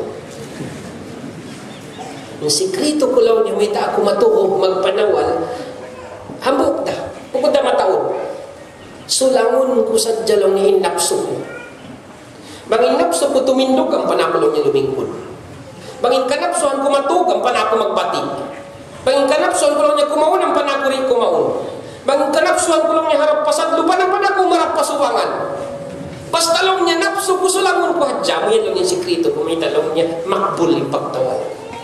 B: Yung sikreto ko lang niya. May ta ko matulog magpanawal. Hambok na. Pukod na mataon. Sulangon ko sa djalong ni hinapso ko. Bangin napso ko tumindog ang panakulong niya lumingkod. Bangin kanapsoan ko matug ang panako magbati. Bangin kanapsoan ko lang niya kumaon ang panako rin kumaon. Bangin kanapsoan ko lang niya harap pasad lupa ng panako marap pasuwangan. Basta lang niya napso ko sulangon ko hadya. Mo yan lang yung sikrito ko. May talong niya makbul yung pagtawal.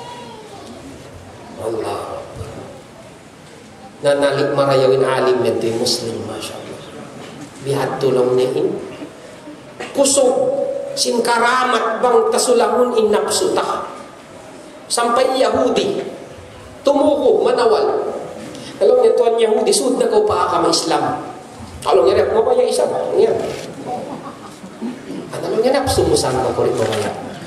B: Allah. Nanalik marayawin alim yan ito yung Muslim. Masya Allah. Bihat tulong niya kusog. Sin karamat bang tasulangon inapsuta sampai Yahudi tumuko manawal. Alam niya tuan Yahudi sud na kau pa ka Islam. Alam niya mo ba yung isa ba? Niya. Alam niya napsu mo sana ko rin mamaya.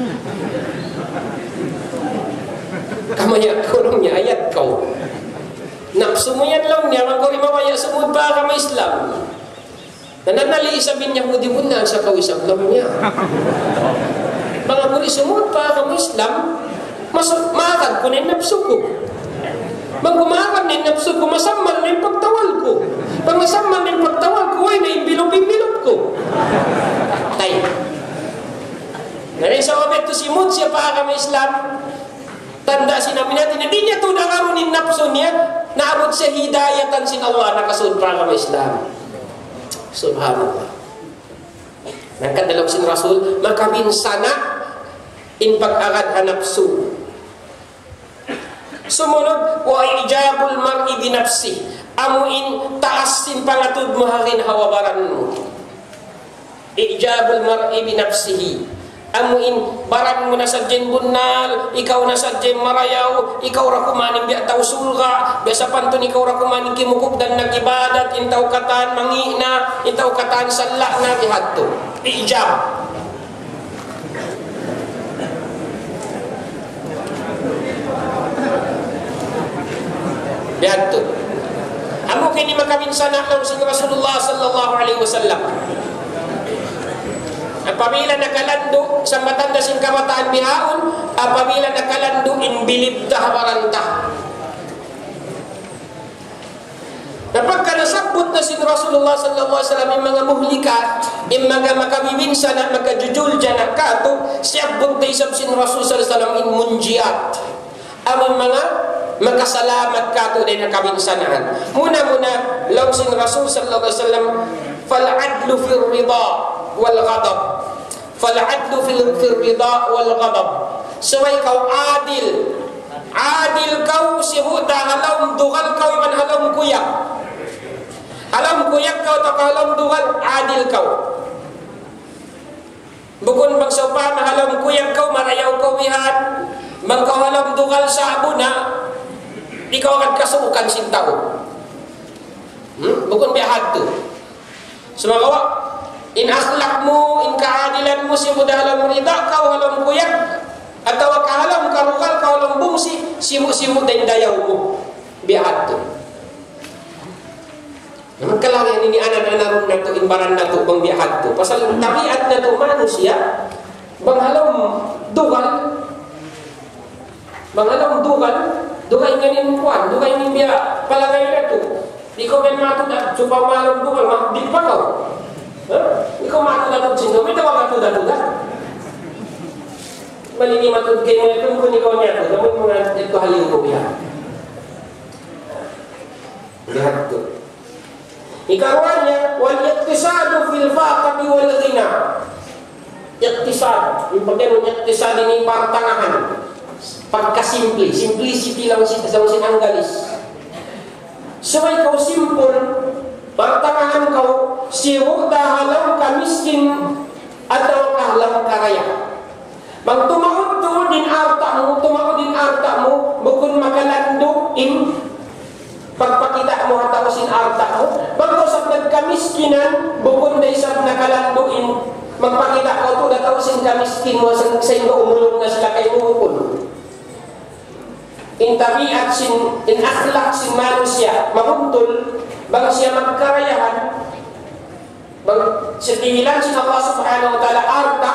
B: Kamaya ko niya ayat kau. Napsu mo yan lang niya man ko rin mamaya sumud pa ka Islam. Nananali isabin niya mo di mo na sa kawisap lang niya. Mga kuli sumut pa kami Islam, maakad ko na yung napso ko. Bang kumakad na yung napso ko, masamal na yung pagtawal ko. Pag masamal na yung pagtawal ko, ay na yung bilog ko. Tay. Ngayon sa obet to simut siya pa kami Islam, tanda sinabi natin, hindi niya ito nakaroon yung napso niya, naabot siya hidayatan sin Allah, nakasud pa kami Islam. Subhanallah. Nagkadalog sin Rasul, makabinsana in pag-agad hanapsu. Sumunod, wa ijabul mar'i binafsi. Amuin taas sin pangatud mo harin hawabaran mo. Ijabul mar'i binafsihi. Amuin barang mo na sa dyan bunal, ikaw na sa dyan marayaw, ikaw rakumaning biya tau sulga, biasa pantun ikaw rakumaning kimukub dan nagibadat, intaw katan mangina, intaw katan salak na ihadto. Ijab. Bihadto. Amo kini makaminsan lang si Rasulullah sallallahu alaihi wasallam. Apabila nakalando sa matanda sin kamataan bihaon, apabila nakalando in bilib tahawaranta. Napagka nasabot na sin Rasulullah sallallahu alaihi wasallam yung mga muhlikat, yung mga makabibinsa na magkajujul dyan na kato, siyabot na isab sin Rasul sallallahu alaihi wasallam in munjiat. Amang mga maka salamat ka tu din kabinsanaan. Muna-muna law sing Rasul sallallahu alaihi wasallam fal adlu fil ridha wal ghadab. Fal adlu fil ridha wal ghadab. Suway kau adil. Adil kau sibuta halam dugal kau man halam kuyak. Halam kuyak kau tak halam dugal adil kau. Bukun pagsopa mahalam kuyak kau marayaw kau wihan. Mangkau halam dugal sa abuna, ikaw akan kasukan sintao. Bukun biahad tu. Sumagawa, in akhlakmu, in keadilanmu sibuda halam rida, kau halam kuyak, atau kahalam karugal, kau halam bungsi, simu-simu dan dayawmu. Biahad tu. Namun kelahian ini anak-anak na tu, imbaran na tu, bang biahad tu. Pasal tabiat na tu manusia, bang halam dugal, Mangalam dugal ingin puan, dugal ingin dia palagay na tu. Di ko men matod at supa malam dugal, di pa kau. Di ko matod at sindo, may tawag atod at uda. Malini matod kayo ngayon kung ikaw niya to, namun mga ito halil ko biya. Lihat tu. Ikaruannya, wal iktisadu fil faqati wal ghina. Iktisad, yung pagkano iktisad ini partangahan. Pagka-simple, simplicity lang sa sinanggalis. Suway kau simple, partangahan kau, siwo dahalang kamiskin atau kahalang karaya. Magtumahod to din arta mo, bukun makalando in pagpakita mo hatawasin arta mo. Pagkosap nagkamiskinan, bukun na isang nakalando in magpakita ko to datawasin kamiskin mo sa inyo umulong na sila kay bukun. In tabiat sin, in akhlak sin manusia mabuntol bang siya magkarayahan bang siya tihilan sin Allah subhanahu wa ta'ala arta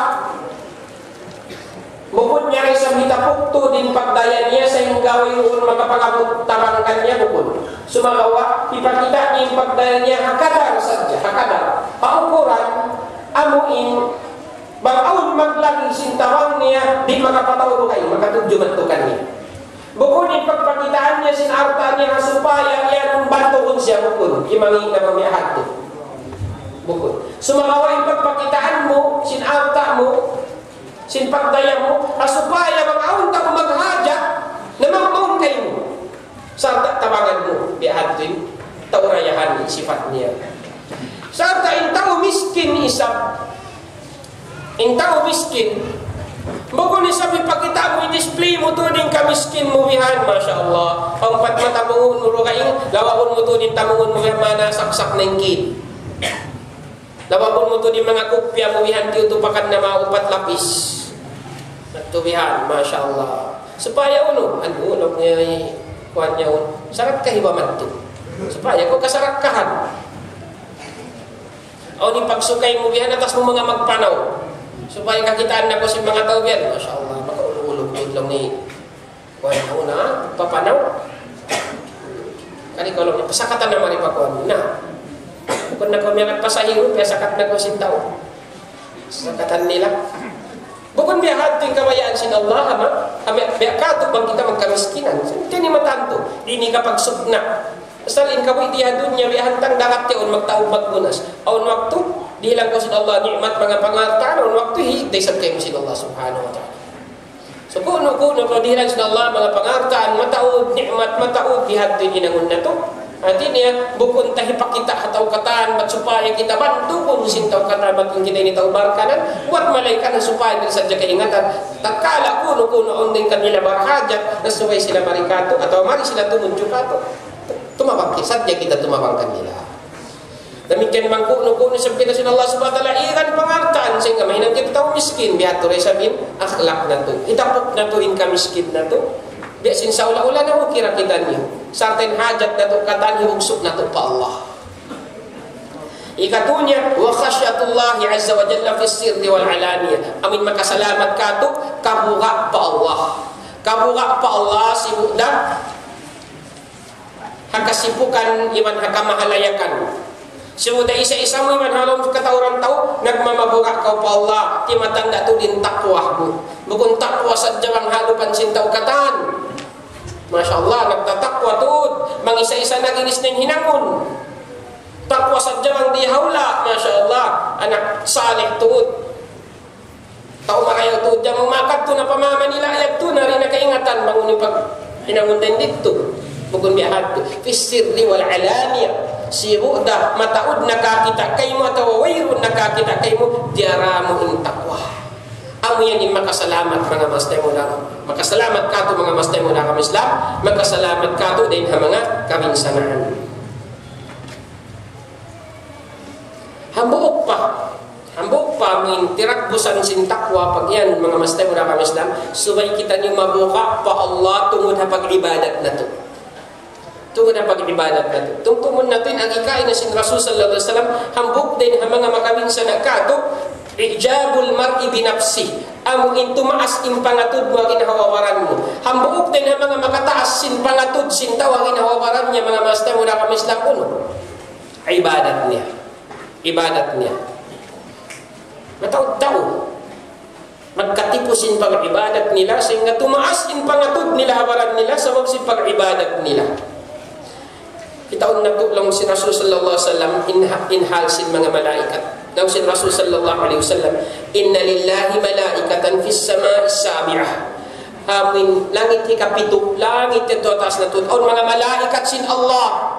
B: bukod niya rin sa hitapukto din pagdayan niya sa yung gawin yun makapagabot tarangan niya bukod sumagawa ipakita niya yung pagdayan niya hakadar sadya hakadar paukuran amuin bang aun maglagi sin tawang niya di makapatawro kayo makatudjumantukan niya. Bukod din pagpakitaan niya sin arta niya supaya yan bantuon siya bukod imangin na mamiahad to bukod sumagawa yung pagpakitaan mo sin arta mo sin pagdaya mo supaya mag-aon ka kung maghaja na mag-aon kayo mo sa tabangan mo biahad to yung taurayahan sifat niya sa in tao miskin isang in tao miskin bukod ni sabi pakita mo i-display mo to din kamiskin mo bihan Masya Allah ang patmatamungon mo kaing lawakon mo to din tamungon mo mana saksak na ingkid lawakon mo to din mga kopya mo bihan tiyo tupakan na maupat lapis nagtubihan Masya Allah supaya uno ulog niya kuhan niya sarat kahibaman to supaya kung kasarakahan o ni pagsukay mo bihan atas mo mga magpanaw supaya kakitaan na ko si mga tao yan. Masya Allah, baka ulog-ulog lang ni kuhan na, papanaw. Kani ko lang, pasakatan naman ipakuhan na. Kung nagkumiyakat pa sa hiro, pasakat na ko si tao. Sakatan nila. Bukod biyahat ito yung kamayaan sin Allah, biakato bang kita magkamiskinan. Hindi ni matanto, di ni kapag sukna. Salin ka po itihadun niya, biyahantang darat yun, magtaong magbunas. Aun waktu, di lang ko sin Allah ni'mat mga pangartaan, aun waktu, higday sa kayo sin Allah subhanahu wa ta'ala. So kuno-kuno, kung di lang sin Allah mga pangartaan, mataod, ni'mat, mataod, dihadun inangon na to. At niya, bukun tahi pakita ataw kataan, mat supaya kita bantu kung sintaw katabat kung kita initaw barkanan, buat malaikat na supaya nila sadya kaingatan. Takala kuno-kuno, on din kanila barhajat, nasubay sila marikato, atau mari sila tumunjukato. Tumabang sadya kita tumabang kanila. Demikian mang kuno-kuno sabi kita sin Allah subhanahu wa ta'ala iran pangartaan sehingga mainang kita tahu miskin bihat turay sabihin akhlak na to itapok na to in ka miskin na to biya sin sa ula-ula na kira kita niyo sartin hajat na to katan hiugsok na to pa Allah ikatunya wa khasyatullahi azza wa jalla fi sirri wal alaniya amin makasalamat ka to kabuga pa Allah si budak hakasipukan iman hakamahalayakan semudah isa-isa mo iman halom katauran tau nagmamabuka kau pa Allah ti matanda tu din takwa mo bukun takwa sa jawang halupan sintaw katan Masya Allah, nagtatakwa tuod. Mangisa-isa na ginis ng hinangon. Takwa sadyang di hawla. Masya Allah, anak salih tuod. Tao makayaw tuod dyan mamakad to na pamama nila ayag to na rin nakaingatan manguni pag hinangon din dito. Bukun biyahat to. Fisirri wal alaniya. Siru dah mataud nakakita kay mo atawa wayrun nakakita kay mo diaramu in takwa. Amo yan yung makasalamat mga mastay mo na makasalamat ka to mga mastay mo na kami Islam, makasalamat ka to din ang mga kaminsanaan. Hambuk pa min tirakbusan sin takwa pag yan mga mastay mo na kami Islam, subay kita niyo mabuka pa Allah tungod na pag-ibadat na to. Tungod na pag-ibadat na to. Tungtumun natin ang ikain na sin Rasul sallallahu alaihi wasallam, hambuk din ang mga makaminsan na ka to. Ijabul mar'i binafsi amo intumaas in pangatud mo ang inahawawaran mo. Hambuok din ang mga makataas sin pangatud sin tawag inahawawaran niya mga master mo na kami Islam uno. Ibadat niya. Ibadat niya. Mataud-taud. Magkatipusin pag-ibadat nila sehingga tumaas in pangatud nila hawaran nila sa sin pag-ibadat nila. Kitaon na tulong si Rasul sallallahu alaihi wasallam inhal sin mga malaikat. Daw si Rasul sallallahu alaihi wasallam, inna lillahi malaikatan fis sama'is sabi'ah. Amin langit ikapito, langit ito atas na tuon mga malaikat sin Allah.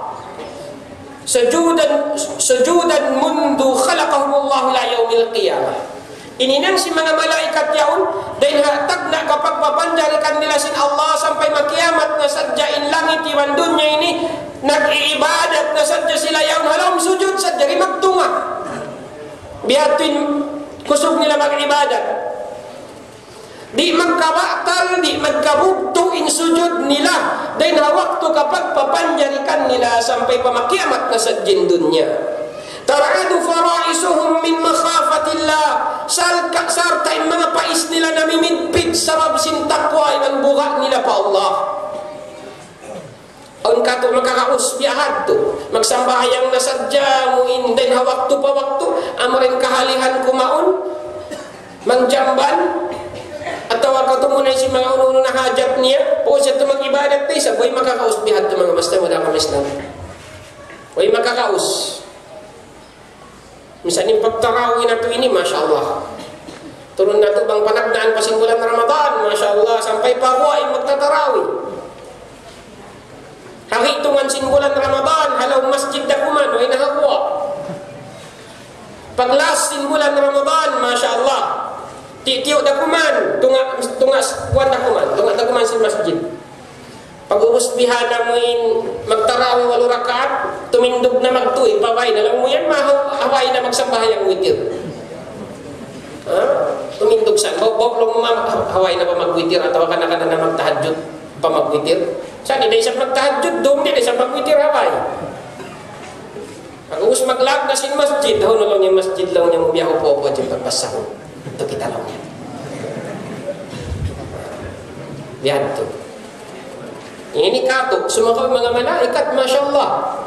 B: Sujudan mundu khalaqahumullahu la yaumil qiyamah. Ininang si mga malaikat yaon dahil hatag na kapag papanjarikan nila sin Allah sampai makiamat na sadyain langit iwan dunya ini nag-iibadat na sadya sila yaon halam sujud sadya magtunga. Bihatin kusog nila mag-ibadat. Di magkabatal, di magkabugto in sujud nila. Dahil na waktu kapag papanjarikan nila sampai pamakiamat na sa dunya. Tara'adu fara'isuhum min makhafatillah. Sarta yung mga pais nila na mimidpid sabab sin takwa yung buka nila pa Allah. Ang kato makakaus biyahat to magsambahayang nasadya mo in din hawakto pa wakto amo rin kahalihan kumaon mangjamban at tawag ka to muna si mga uno na hajat niya po siya to mag-ibadat tayo sa boy makakaus biyahat to mga master mo na kamis na boy makakaus misan yung pagtarawin na to ini Masya Allah turun na to bang panagdaan pasing bulan Ramadan Masya Allah sampai pagwa ay magtatarawin. Hahitungan sin bulan Ramadan, halaw masjid dakuman, way nakakuha. Paglas sin bulan Ramadan, Masya Allah. Tiyo dakuman, tungas kuwan dakuman, tunga dakuman sin masjid. Pag-ubos bihana mo in magtarawi 8 rakaat, tumindog na magtuy, pabay na lang mo yan, mahaway na magsambahayang witir. Tumindog saan, boblong mo haway na pa magwitir, atawa ka na magtahadjud. Pamagwitir. Saan hindi sa magtahadjud doon din sa magwitir haway. Pag us maglag na sin masjid, daw lang yung masjid lang niya mo biyaho po at yung pagpasaho. Ito kita lang yan. Yan ito. Ini kato, sumakaw mga malaikat, Masya Allah.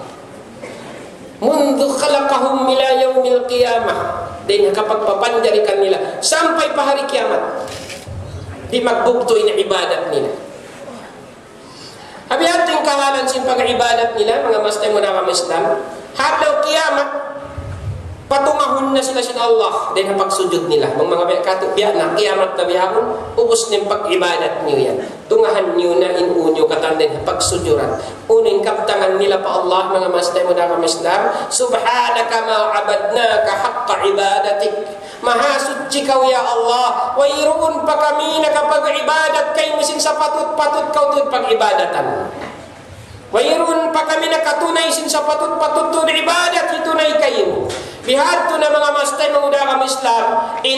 B: Mundu khalaqahum ila yaumil qiyamah. Din kapag papanjarikan nila sampai pa hari kiamat. Di magbugto ina ibadat nila. Habihat yung kahalan sin pag-ibadat nila, mga master mo na kami Islam, hadaw kiamat, patungahon na sila sin Allah, dahil pagsujud nila, mga katubya na, kiamat na bihakon, ubos ng pag-ibadat nyo yan. Tungahan nyo na inunyo katandin, pagsujuran. Unin kaptangan nila pa Allah, mga master mo na kami Islam, subhanaka ma'abadnaka haqqa ibadatik. Mahasud cikaw ya Allah, wairoon pa kami na kapag ibadat kay misin sa patut-patut kau tu't pag-ibadatan. Wairoon pa kami na katunay sin sa patut-patut tu't ibadat itunay kayo. Bihad to na mga master ng udang Islam in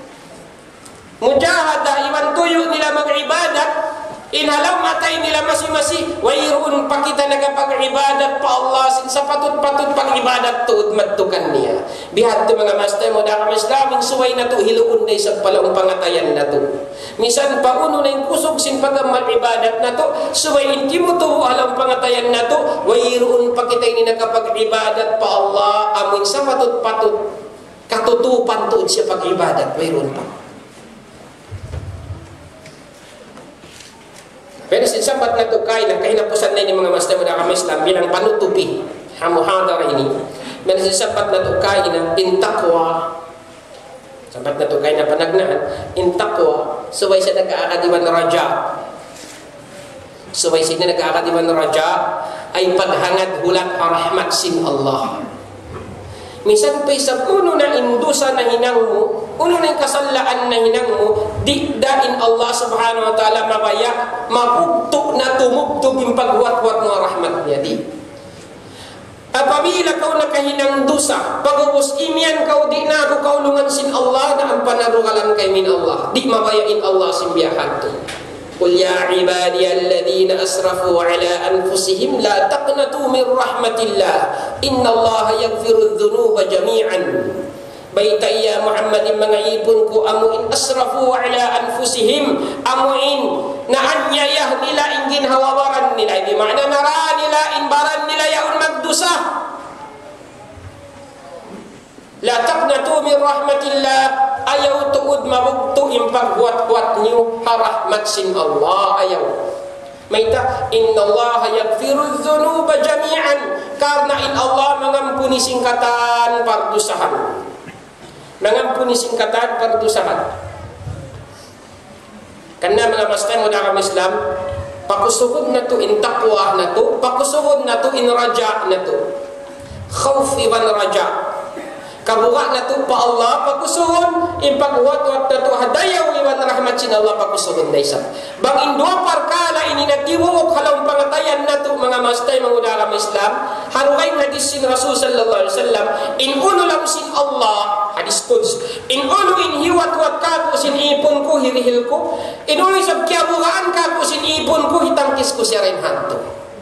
B: mujahada iwan tuyo nila mag-ibadat inhalaw matay nila masi-masi wairoon pa kita nagapag-ibadat pa Allah sin sa patut-patut pag-ibadat tuod madtukan niya. Bihad to mga master mo dakam Islam suway na to hiluon na sa palang pangatayan na to. Misan pa uno na yung kusog sin pagamal ibadat na to suway inti mo to alam pangatayan na to wairoon pa kita ini nagapag-ibadat pa Allah amin sa patut-patut katutupan tuod siya pag-ibadat wairoon pa. Pero sinsabat na to kay na kahinapusan na ini mga master na kami Islam bilang panutupi muhadara ini. Pero sinsabat na to kay na intaqwa. Sabat na to kay na panagnaan intaqwa suway sa nag-aakadiwan raja. Suway sa nag-aakadiwan raja ay paghangad hulat rahmat sin Allah. Minsan pa sa uno na indusa na hinang mo, uno na kasalaan na hinang mo, di dain Allah subhanahu wa ta'ala mabaya, mabugtok na tumugtog yung pagwatwat mo rahmat niya, di. Apabila kau nakahinang dusa, pag-ubos imian kau di na ako kaulungan sin Allah na ang panarugalan kay min Allah, di mabayain Allah sin biyahan to. Qul ya ibadiyalladhina asrafu ala anfusihim la taqnatu min rahmatillah innallaha yaghfiru dhunuba jami'an. Baita ya Muhammadin mga ibon ko amuin asrafu ala anfusihim amuin na anyayah nila ingin hawawaran nila di makna nara nila imbaran nila yaun magdusa. La taqnatu min rahmatillah ayaw tuod mabugto yung paghuat-huat niyo harahmat sin Allah ayaw. Maita inna Allah yaghfiru dhunuba jami'an karena in Allah mengampuni singkatan pardusahan. Mengampuni singkatan pardusahan. Karena mga master mo dalam Islam pakusuhod na to in taqwa na to, pakusuhod na to in raja na to. Khawf iwan raja. Kabuka na to pa Allah pakusuhon impagwat-wat na to hadayaw iwan rahmat sin Allah pakusuhon na isa. Bang indua parkala ini natiwok halang pangatayan na to mga mastay mga udara Islam harugay hadis sin Rasul sallallahu alaihi wasallam in uno lang sin Allah hadis quds in uno in hiwat-wat ka ko sin ipon ko hirihil ko in uno sab kiabugaan ka ko sin ipon ko hitangkis ko siya rin hanto.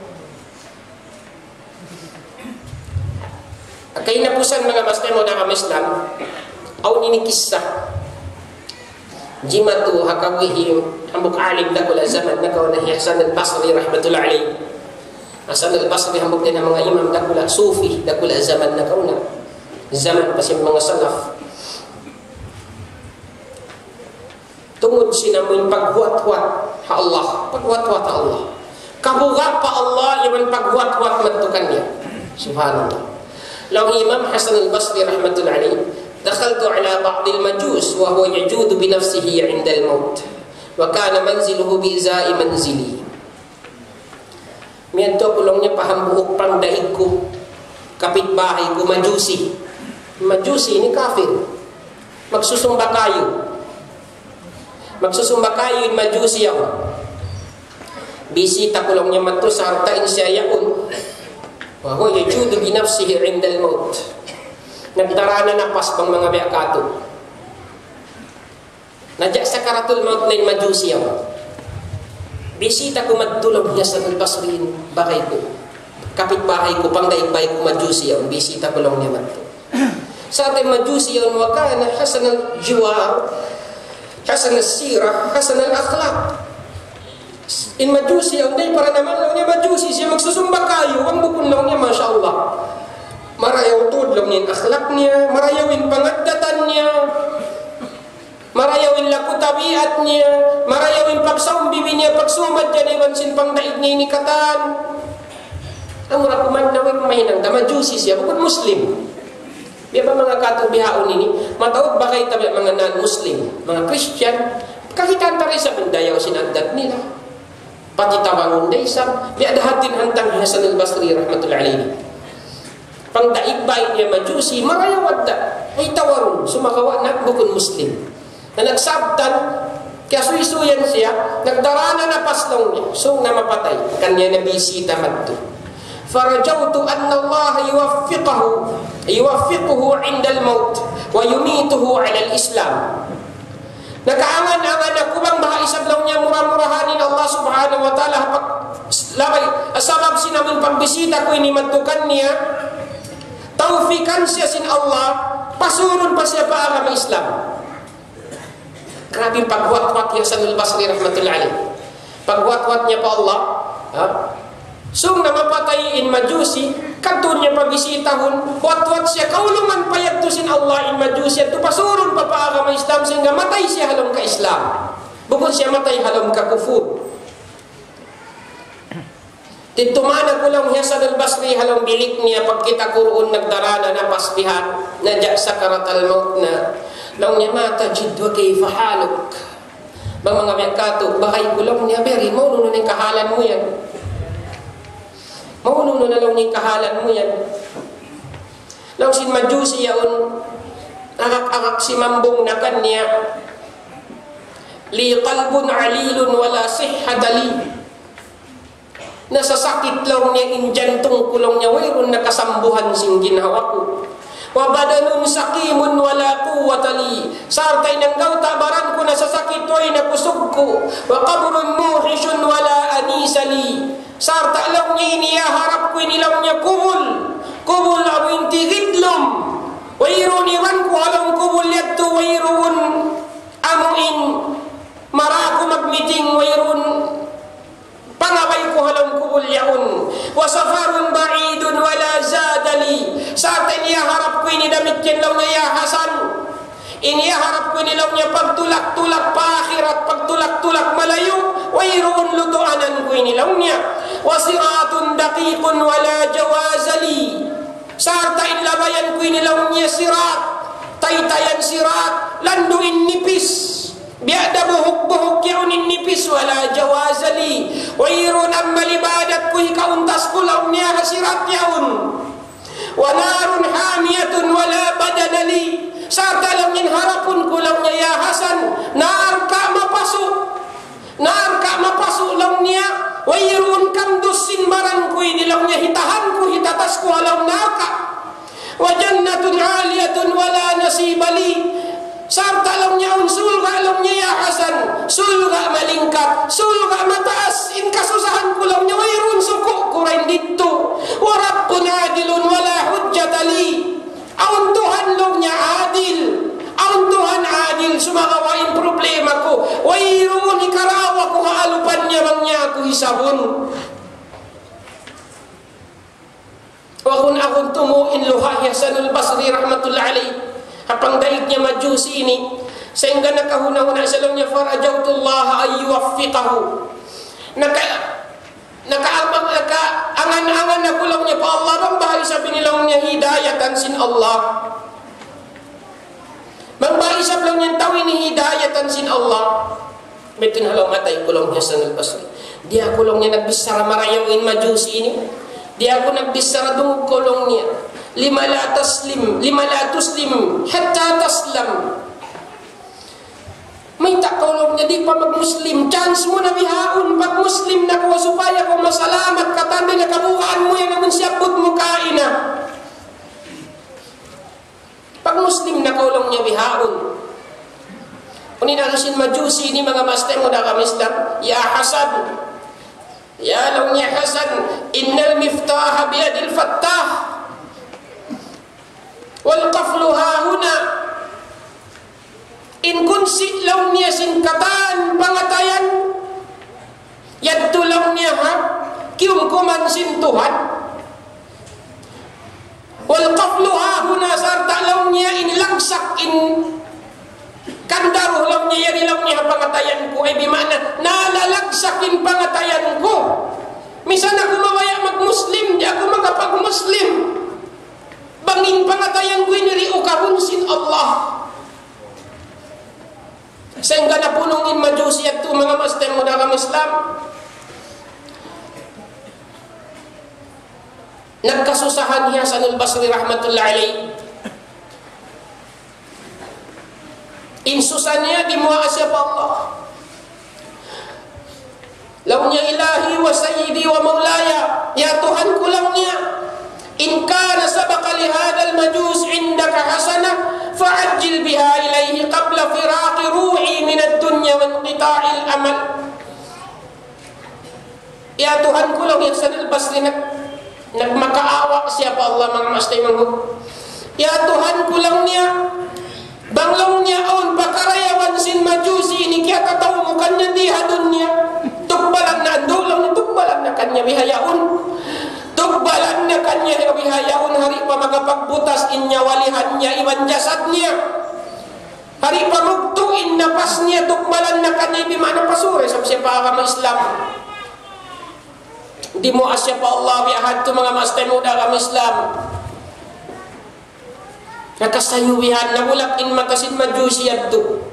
B: Kainapusan mga master mo na kami Islam au nini kisah jimatu hakawihim hambuk alim dakula zaman nakaw na Hasan al-Basri rahmatullah alayh. Hasan al-Basri hambuk din ang mga imam dakula sufi dakula zaman nakaw na zaman pasim mga salaf tungod sinamoy paghuat-huat ha Allah paghuat-huat ha Allah kabuga pa Allah iman paghuat-huat mantukan niya subhanallah. Law Imam Hasan al-Basri rahmatullah alayh dakhaltu ala ba'd al-majus wa huwa yajudu bi nafsihi 'inda al-maut wa kana manziluhu bi za'i manzili. Mianto kulong niya paham buhok pang daig ko kapitbahay ko majusi. Majusi ni kafir. Magsusumba kayo. Magsusumba kayo yung majusi ako. Bisita kulong niya man to sa hartain siya yaon. Wa huwa yajudu bi nafsihi 'inda al-maut. Nagdarana na pas bang mga biakato. Najak sakaratul maut na majusi ako. Bisita ko madtulog niya sa Al-Basri bakay ko. Kapitbahay ko pang daigbahay ko majusi ako. Bisita ko lang niya madto. Sa ating majusi yun wa kana hasan al-jiwar, hasan al-sirah, hasan al-akhlaq. In majusi ang day para naman lang niya majusi siya magsusumba kayo ang bukun lang niya masya Allah marayaw tudlong niya akhlak niya marayawin pangadatan niya marayawin lakutabiat niya marayawin pagsaumbibin niya pagsumad niya iwan sin pang daig niya inikatan ang mura kumandawin mahinang da majusi siya bukun muslim biya ba mga katubihaon ini matawag ba kayo tabi mga non-muslim mga Christian kakitaan tayo sa bandayaw sinadat nila pati tawangon na isang di adahatin hantang Hasan al-Basri rahmatullah alayhi pang daigbay niya majusi marayawad da ay tawarong sumakawa na bukun muslim na nagsabtan kaya suisuyan siya nagdarana na paslong niya so na mapatay kanya na bisita madto farajawtu anna Allah yuwaffiquhu 'inda al-maut wa yumituhu 'ala al-islam. Nakaangan-angan ako bang baha isablaw niya murah-murahanin Allah subhanahu wa ta'ala labay asabab sinamin pambisita ko inimantukan niya taufikan siya sin Allah pasurun pa siya pa ang Islam. Grabe pagwat-wat niya sa Al-Basri rahmatullah alayh pagwat-wat niya pa Allah sung na mapatayin majusi kadto niya pabisitahon wat-wat siya kaulungan payag to sin Allah in majusi at pasurun pa ang Islam sehingga matay siya halong ka Islam bukod siya matay halong ka kufur Dito mana kulang Hasan al-Basri halong bilik niya pag kita kuruon nagdarana na pasbihan na ja sakarat al-maut na long niya mata jidwa kayfa haluk bang mga merkato bakay kulang niya beri mauno na ng kahalan mo yan mauno na lang ng kahalan mo yan long sin majusi yaon akak si mambong na kanya li qalbun alilun wala sihhadali nasasakit lang niya injantong kulong niya wayron nakasambuhan sing ginawa ko wa badanun sakimun wala quwwata li sartay nang gawta baran ko nasasakit way nakusog ko wa qabrun muhishun wala anisa li sarta lang niya iniyaharap ko inilang niya kubul awin tigidlom wayron iwan ko alang kubul yadto wayron amuin marako magmiting wayron pangaway ko halang kubul yaun wa safarun ba'idun wala zadali sa atin iyaharap ko inidamit yan lang niya Hasan iniyaharap ko nilang niya pagtulak-tulak paakhirat pagtulak-tulak malayo wayroon lutuanan ko inilang niya wa siratun daqiqun wala jawazali sa atin labayan ko inilang niya sirat taytayan sirat landuin nipis biada buhok-buhok yaunin nipis wala jawazali wairun ang malibadat ko ikauntas ko lang niya hasirat yaun wa narun hamiyatun wala badanali sa talang yin harapun ko lang niya ya Hasan naar ka mapasok lang niya wairun kamdus sinbaran ko inilang niya hitahan ko hitatas ko alam narka wa jannatun aliyatun wala nasibali sarta alam niya sulga alam niya ya Hasan sulga malingkat sulga mataas in kasusahan ko lang niya wayrun suko ko rin dito wa rabbun adilun wala hujjatali aun Tuhan lang niya adil aun Tuhan adil sumagawain problema ko wayrun ikarawa ko haalupan niya bang niya ako hisabon wa kun akong tumuin luha Hasan al-Basri rahmatullah alayhi hapang daig niya majusi ini sehingga nakahuna-huna sa lang niya farajautullah ay yuwaffiqahu angan-angan na kulang niya pa Allah bang bahay sabi nilang niya hidayatan sin Allah bang bahay sabi lang niya tawin ni hidayatan sin Allah betin halang matay kulang niya sa nalbasri di ako lang niya nagbisara marayawin majusi ini di ako nagbisara dung kulong niya lima la tuslim hatta taslam may takulong niya di pa mag-muslim chance mo na bihaon pag muslim na ko supaya ko masalamat katanda na kabukaan mo yan naman siyabot mo kaina pag muslim na kulong niya bihaon kunin alasin majusi ni mga master mo na kamislam ya Hasan ya lang niya Hasan innal miftaha biyadil fattah wal qaflu hahuna in kunsi law niya sinkatan pangatayan yadto law niya ha kiyum kuman sin Tuhan wal qaflu hahuna sarta law niya in langsak in kandaruh law niya yari law niya pangatayan ko ay bimana nalalagsakin pangatayan ko misan ako mawaya mag-muslim di ako magapag-muslim bangin pangatayan ko iniri ukahun sin Allah sehingga napunongin majusi at mga master mo dalam Islam nagkasusahan niya Hasan al-Basri rahmatullah alayhi insusan niya dimuha siya pa Allah law niya ilahi wa sayyidi wa maulaya ya Tuhan ko lang niya in kana sabaqa li hadal majus indaka hasanah fa'ajjil biha ilayhi qabla firaqi ruhi min ad-dunya wa inqita'il amal ya Tuhan ko lang ya Hasan al-Basri nagmakaawa siya pa Allah mga mastay manghug ya Tuhan ko lang niya banglaw niya on pakarayawan sin majusi ini kaya kataw mo kanya di hadun niya tukbalan na andulang tukbalan na kanya bihayaon tugbalan na kanya bihayaon hari pa magapagbutas inya walihan niya iwan jasad niya hari pa mugtuin na pas niya tugbalan na kanya bimana pasure sa siya pa Islam Di mo asya pa Allah biahad tu mga mastay muda kami Islam. Nakasayuwihan na ulak in matasin majusiyad tu.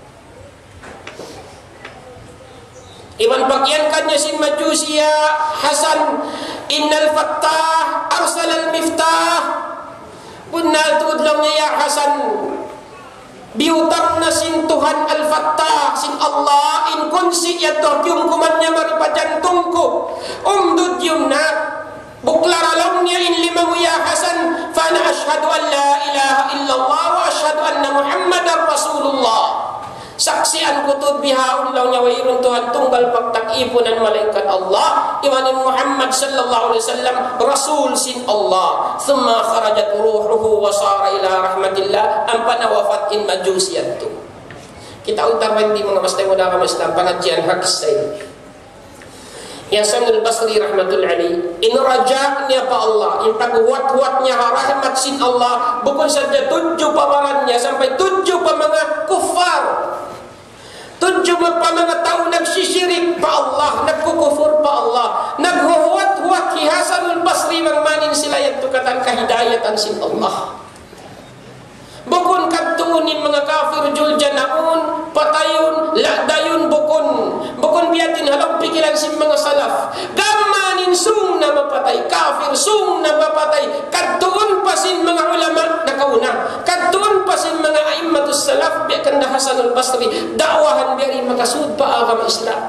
B: Iwan pagyan kanya sin majusiya Hasan innal fattah arsal al miftah. Punal tudlong niya ya Hasan. Biutang na sin Tuhan al-Fattah sin Allah in kunsi yato yung kumannya maripajantung ko umdud yung na buklaralong niya in limang ya Hasan fana ashhadu an la ilaha illallah wa ashhadu anna Muhammadar Rasulullah. Saksian kutub bihaun law nya wairun Tuhan tunggal pagtakipunan malaikat Allah iwanin Muhammad sallallahu alaihi wasallam rasul sin Allah thumma kharajat ruhuhu wa sara ila rahmatillah ampana wafat in majusiyat tu. Kita utarkan di mga mastay muda ka Islam pengajian haksay Hasan al-Basri rahmatul alaih in raja'nya pa Allah in paghuwat-huwatnya rahmat sin Allah bukan saja 7 pamarannya sampai 7 pa mga kufar 7 pa mga tao nagsisirik pa Allah nagkukufur pa Allah naghuwat-huwat ki Hasan al-Basri mangmanin sila yan tukatan kahidayatan sin Allah bukun kadtuunin mga kafir juljanaun patayun la'dayun bukun biatin halong pikiran sin mga salaf gamanin sung na mapatay kafir sung na mapatay kadtuun pa sin mga ulama nakauna kadtuun pa sin mga aimmatus salaf biakan na Hasan al-Basri dakwahan biarin makasud pa agama Islam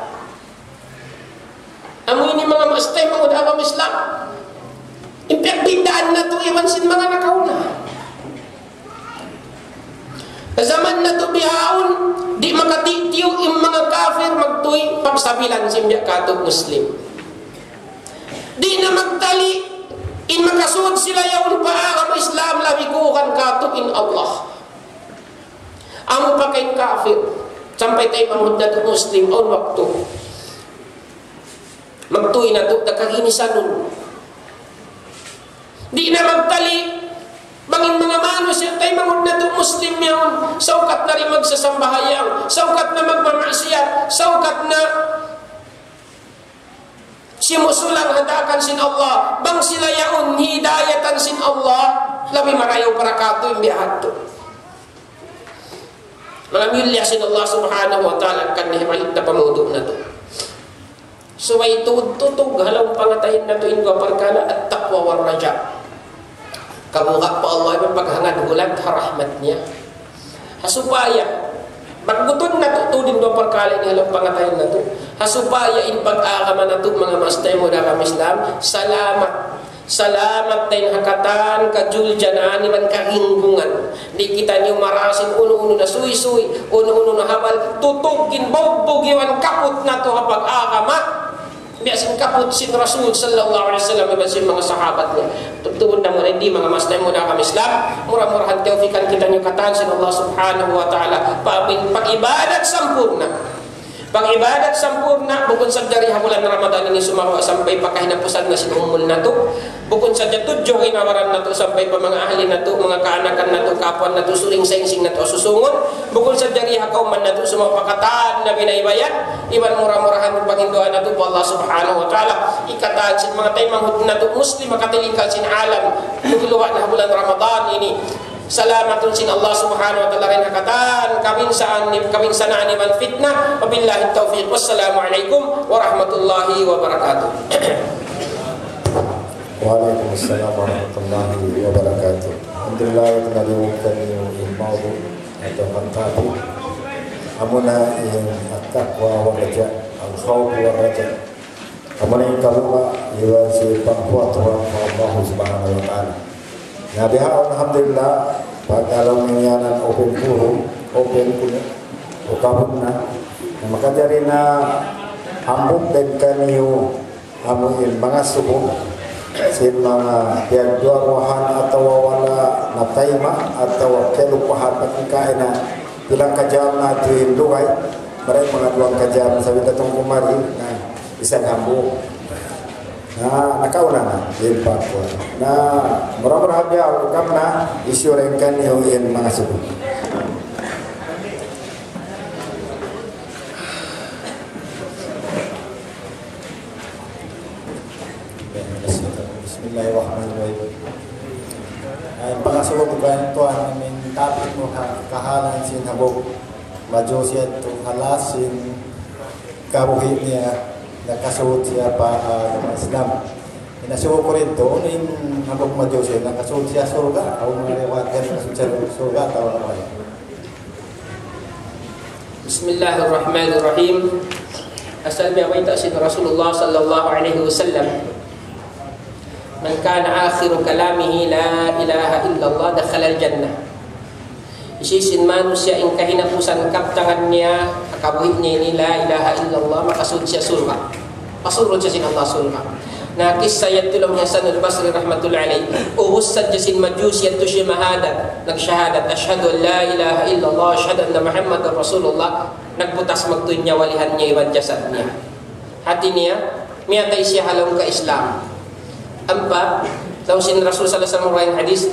B: amoy ni mga mastay mga agama Islam impiyagdidaan na to iwan sin mga nakauna. Zaman na to bihaon di makatitiyo yung mga kafir magtuy pagsabilan simya katong Muslim. Di na magtali in makasud sila yaon pa ang Islam labikuhan kato in Allah. Amo pa kay kafir sampai tayo mamud na to Muslim on waktu. Magtuy na to nakaginisanon. Di na magtali bangin mga mano siya tayo mamud na to Muslim yaon saukat na rin magsasambahayang saukat na magmamaksiyat saukat na simusulang hadakan sin Allah bang sila yaon hidayatan sin Allah labi marayaw para kato yung biyahat to mga milya sin Allah subhanahu wa ta'ala kan nihimalit na pamudo na to so ay tututog halaw pangatayin na to ingwa parkala at taqwa war raja. Kamuha pa Allah ay paghangad ulat rahmatnya. Hasupaya magbutod na tutudin do perkala ni halang pangatayan na to. Hasupaya in pag-agama na to mga mastay mo da kami Islam. Salamat tayo hakatan kajuljanaan man kahinggungan. Di kita niyo marasin uno-uno na suy-suy, uno-uno na habal tutugin bog-bogiwan kaput na to pag-agama. Biasin kaput sin Rasul sallallahu alaihi wasallam ibasin mga sahabat niya. Tugtuon na mo hindi mga mastay mo da kami Islam. Murah-murahan taufikan kita niyo katan sin Allah subhanahu wa ta'ala pag-ibadat sampurna. Pag-ibadat sampurna bukod sa dari bulan Ramadan ini sumawa sampai pakahinapusan na sinumul na to. Bukod sa tujuh inawaran na to sampai pa mga ahli na to, mga kaanakan na to, kapuan na to, suring-saing na to susungon. Bukod sa dari kauman na to sumawa pakatan na binaybayan. Iban murah-murahan ng Panginoon na to po Allah subhanahu wa ta'ala. Ikataan sin mga tayo manghut na to Muslim makatilikal sin alam. Naguluwa na bulan Ramadan ini. Salamatun sin Allah subhanahu wa ta'ala rin hakatan kabinsanaan man fitnah wabillahi taufiq wassalamualaikum warahmatullahi wabarakatuh.
C: Waalaikumsalam warahmatullahi wabarakatuh. Alhamdulillah tunalimukan yung maudu atau mantati amuna yung at-taqwa wa raja al-khawf wa raja amuna yung kaluma iwa si pangkuat wa Allah subhanahu wa ta'ala. Nabiha alhamdulillah pagkalong nangyanan open puro o kabut na makadari na ambok dan kaniyo amuin mga subo sin mga piyagduang wahan atau wala na taima atau kelupahan pagkain na bilang kajam na tuwing lugay maray mga 2 kajam sabi datong kumari na isang ambok na nakauna na din pa po na murah-murah biya ukam na isyurengkan yung mga subo. Bismillahirrahmanirrahim. Ang pangasawag ko kayo ito ang topic mo kahalan sinabog majusiya itong halasin kabuhi niya nakasuot siya pa ng Islam. Inasuot ko rin ito, ano yung habog majusiya nakasuot siya surga o mga rewagan nakasuot siya surga tawa naman.
B: Bismillahirrahmanirrahim. Asal biya si Rasulullah sallallahu alaihi wasallam. Man kana akhiru kalamihi la ilaha illallah dakhala al-jannah. Isisin manusia ing kahinapusan kaptangan niya akabuhi niya ni la ilaha illallah makasud siya surga. Pasurod siya sin Allah surga. Na kisah yatulong Hasan al-Basri rahmatullahi alayhi. Uhusad jasin majus yatu syahadat. Nagsyahadat asyhadu an la ilaha illallah asyhadu anna Muhammadar Rasulullah. Nagbutas magtunya walihan niya iwan jasad niya. Hati niya miyatay siya halong ka Islam. Empat, tahu sin Rasul sallallahu alaihi wasallam hadis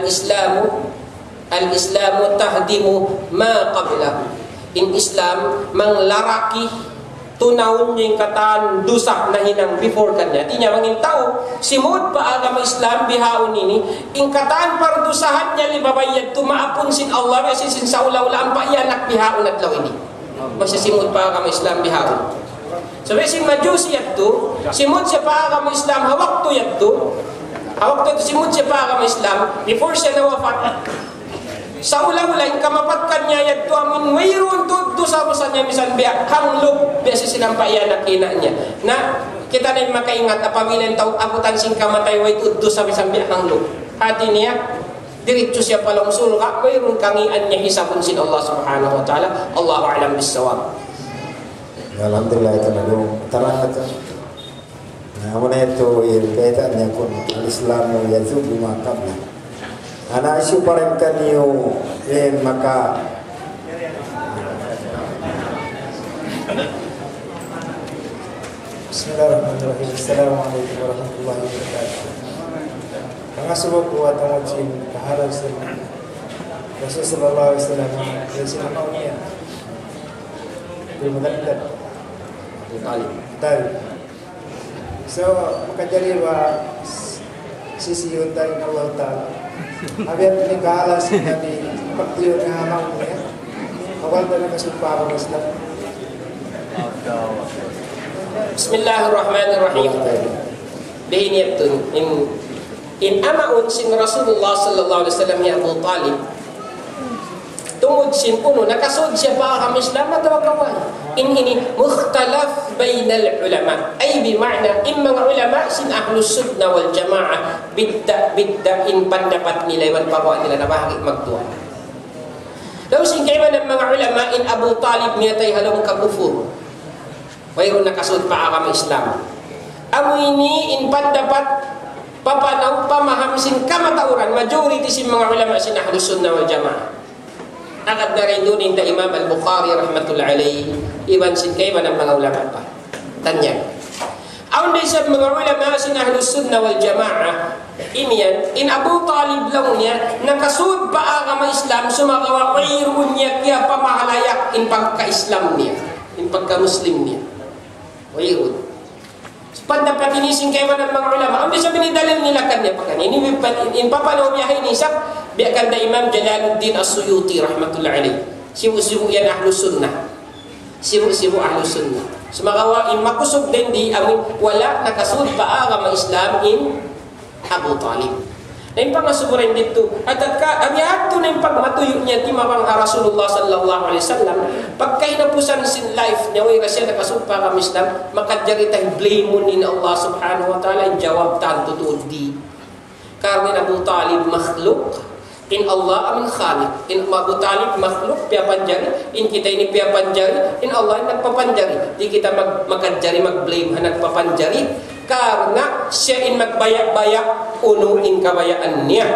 B: al-Islamu tahdimu ma qablahu. In Islam manglaraki tunawon niya yung kataan dusak na hinang before kanya. Tinya mangin tao simud pa agama Islam bihaon ini in kataan para dusahan niya libabayad tumaapon sin Allah kasi sin sa ula-ula ang paiyanak bihaon at law ini. Masya simud pa agama Islam bihaon. So sin majusi yattu simud siya pa agama Islam hawakto yattu simud siya pa agama Islam before siya nawafat sa ula-ula yung kamapatkan niya yattu amin mayroon to sa niya misan biya hanglog biya sa sinampaya na kina niya na kita na yung makaingat apamilan taong abutan sing kamatay way tuddo sa misan biya hanglog hati niya diretso siya palang surga mayroon kangian niya hisabon sin Allah subhanahu wa ta'ala. Allahu a'lam bis-shawab.
C: Alhamdulillah itu nalung tarangat. Nah, mana itu ilbeta niya kun al-Islamu yazubu ma qabla. Ana isu parengkan niyo maka Bismillahirrahmanirrahim. Assalamualaikum warahmatullahi wabarakatuh. Pangasubok ko at ang ucin kaharal sa Rasul sallallahu alaihi wasallam yung sinamaw niya. Dimudagdag Talib. So, makajari wa sisiyun tayo ng Allah Ta'ala. Habiyat ni kahalas na ni pagtuyo ng hamang niya. Awal na nakasumpa ako ng Islam.
B: Bismillahirrahmanirrahim. Bihiniyatun in amaun sin Rasulullah sallallahu alaihi wasallam ya Abu Talib. Tungod sin puno nakasud siya pa ang Islam at kaway. Ini mukhtalaf bainal ulama ay bima'na in mga ulama sin ahlus sunnah wal jamaah bidda in pendapat nila wan pawa nila na bahagi magtuwa. Daw sin kayman ng mga ulama in Abu Talib miyatay halong kagufur. Mayroon nakasud pa ang Islam. Amo ini in pendapat papanaw pamaham sin kamatauran majority sin mga ulama sin ahlus sunnah wal jamaah. Agad na rin doon yung Imam al-Bukhari rahmatullahi alayhi iban sin kayman ng mga ulama pa tanya aun din sa mga ulama sin ahlus sunnah wal jamaah iniyan in Abu Talib lang niya nakasud pa agama Islam sumagawa mayroon niya kaya pamahalayak in pagka-Islam niya in pagka-Muslim niya mayroon pandapat ini sin kayman ng mga ulama aun din sa binidalil nila kanya pa kanina in papanaw biyahe ni Isak biya kanda Imam Jalaluddin As-Suyuti rahmatullahi alayhi sibu-sibu yan ahlus sunnah sibu-sibu ahlus sunnah sumagawa in makusog din di ang wala nakasud pa agama Islam in Abu Talib na yung pangasuburan dito at amiyat to na yung pagmatuyo niya di mawang Rasulullah sallallahu alaihi wasallam pagkainapusan sin life niya way siya nakasud pa agama Islam makadyaritang blame mo ni Allah subhanahu wa ta'ala in jawab tanto tuod di karena Abu Talib makhluk in Allah amin khaliq in Abu Talib makhluk pia panjari in kita ini pia panjari in Allah nagpapanjari di kita magkadjari mag-blame nagpapanjari karena siya in magbayak-bayak uno in kabayaan niya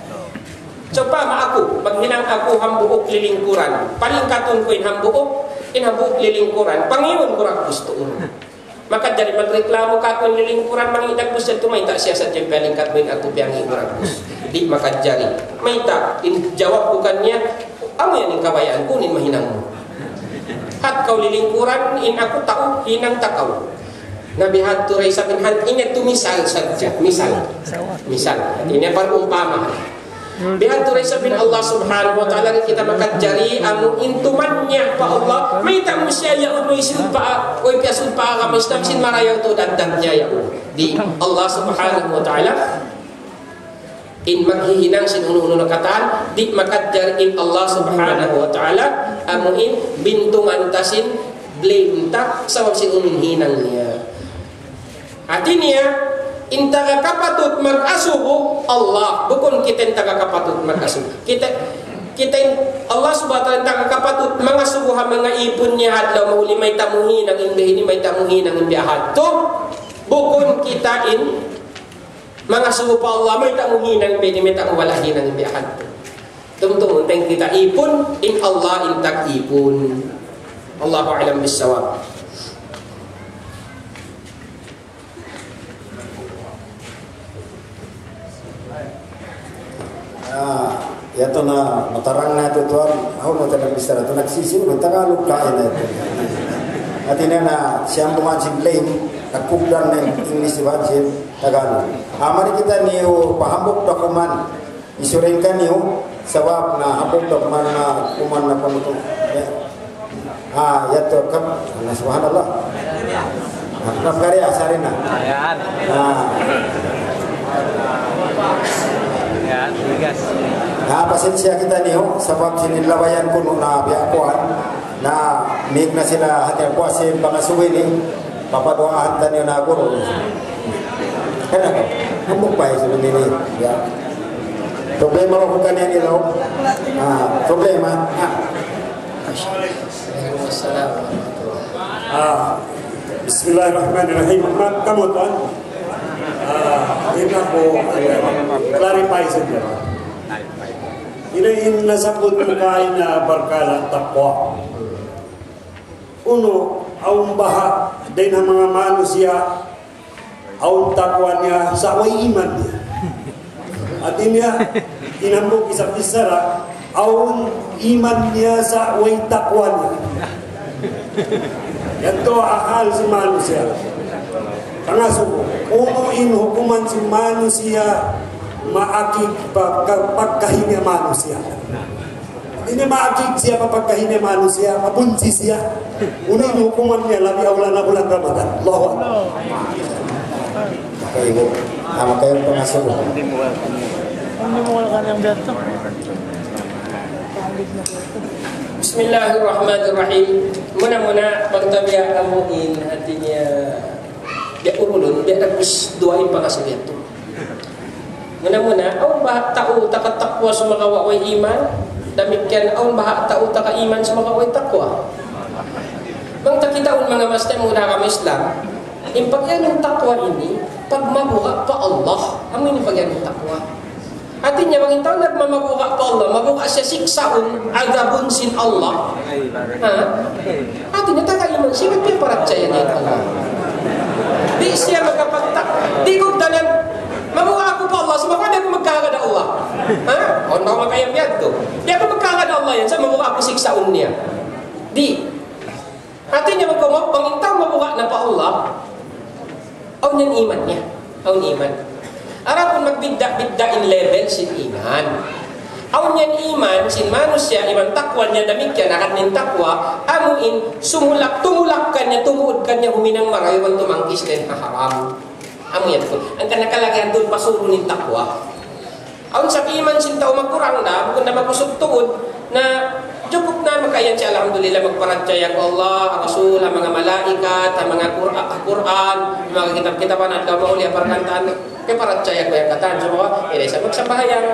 B: so pa ako maghinang ako hambuok lilingkuran palingkaton ko in hambuok lilingkuran Panginoon ko rak gusto uno maka dari magreklamo ka kung lilingkuran mangidag po siya tumayta siya sa tiyampaling katwin ako biyang iguragos di makadjari mayta in jawab ko kanya amo yan yung kabayaan kunin mahinang mo at kau lilingkuran in ako tao hinang takaw Nabi haturay sabihin, ini tu misal saja, misal. Ini perumpamaan. Bihaturay sabihin Allah subhanahu wa ta'ala kita makajari amu intumannya pa Allah may tamu siya yaun mo isin pa o ipiasun pa kami sin marayaw to dadadnya yaun di Allah subhanahu wa ta'ala in maghihinang sinununo na kataan di makadjarin Allah subhanahu wa ta'ala amu in bintungan tasin blinta sa wag sinuninhinang niya artinya intaga kapatut mag-asubo Allah bukon kita intaga kapatut mag-asubo kita Allah subhanahu wa ta'ala kapatut mangasubo ha mga ipon niya hadlaw mauli may tamuhin ang hindi may tamuhin ang hindi ahadto bukon kita in mangasubo pa Allah may tamuhin ang hindi may tamuwalahin ang hindi ahadto tungtong unteng kita ipon in Allah intag ipon Allahu a'lam bissawab.
C: Yato na matarang na ito tuwan, ako mo talagang bisara ito, nagsisino, Tagalog kain na ito. At ina na siyang bumansing blame, nagkugdan na English bumansing Tagalog. Amari kita niyo pahambok dokuman, isurin ka niyo, sabab na hambok dokuman na kuman na pamuto. Yato, subhanallah. Nafkarya, sari na.
D: Ayan. Ayan, bigas.
C: Pasensya kita niyo sabab sinilawayan ko na biyakuan na mig na sila hati ang kuwasin pangasuwi ni papaduahan ta niyo na guro. Kaya ko, humok pa sila nini. Problema ko kanya nila. Problema.
E: Bismillahirrahmanirrahim. Kamu tuan, ini aku clarify saja. Ini nasabut kain na barkala takwa. Uno, aung baha din ang mga manusia, aung takwa niya sa way iman niya. At niya, inambok isang isara, aung iman niya sa way takwa niya. Yato akal si manusia. Kangaso, uno hukuman si manusia, maakig pagkahinya manusia. Ini maakig siya pagkahinya manusia, mabunsi siya. Unin hukuman niya labi awla na bulan Ramadan. Allahu Akbar.
C: Ibu, nama kayo pengasuh.
D: Hindi mo wala kanyang beto.
B: Bismillahirrahmanirrahim. Muna-muna pagtabiya kamuin hatinya dia urulun, dia nagis duain pangasuh itu. Muna-muna, awan bahak tao takatakwa sa mga waway iman, damikian awan bahak tao taka-iman sa mga waway takwa. Bang takitaon mga master muna kami Islam, impagyan yung takwa ini, pagmabuka pa Allah, amin impagyan yung takwa. Artinya, bang taon nagmamabuka pa Allah, mabuka siya siksaun, agabun sin Allah. Artinya, taka-iman siya, nagpiparatsayan niya Allah. Di siya magkapagtak, di ko danan, mabuka ako pa Allah, sebab ada aku magkagada Allah. Orang makayam yan to. Di ako magkagada Allah yan, sa mabuka ako siksaun niya. Di. Artinya magkumap, pangintang mabuka na pa Allah, aun yan iman niya. Aun iman. Arapun magbidda-bidda in level sin iman. Aun yan iman, sin manusia, iman takwa niya, damikyan, akan nin takwa, amuin, tumulak ka niya, tumuod ka niya, huminang marayawan tumangkis din haram. Amo yan po. Ang kanakalagyan doon pasuro ng takwa. Aun sa iman sin tao magkurang na, bukod na magkusog tuod, na jukuk na makayan siya, alhamdulillah, magparadjaya ko Allah, ang Rasul, ang mga malaikat, ang mga Quran, ang mga kitab-kitaban at mauli, ang parkantaan, kaya paradjaya ko yung kataan. So, ilay sa magsabahayan.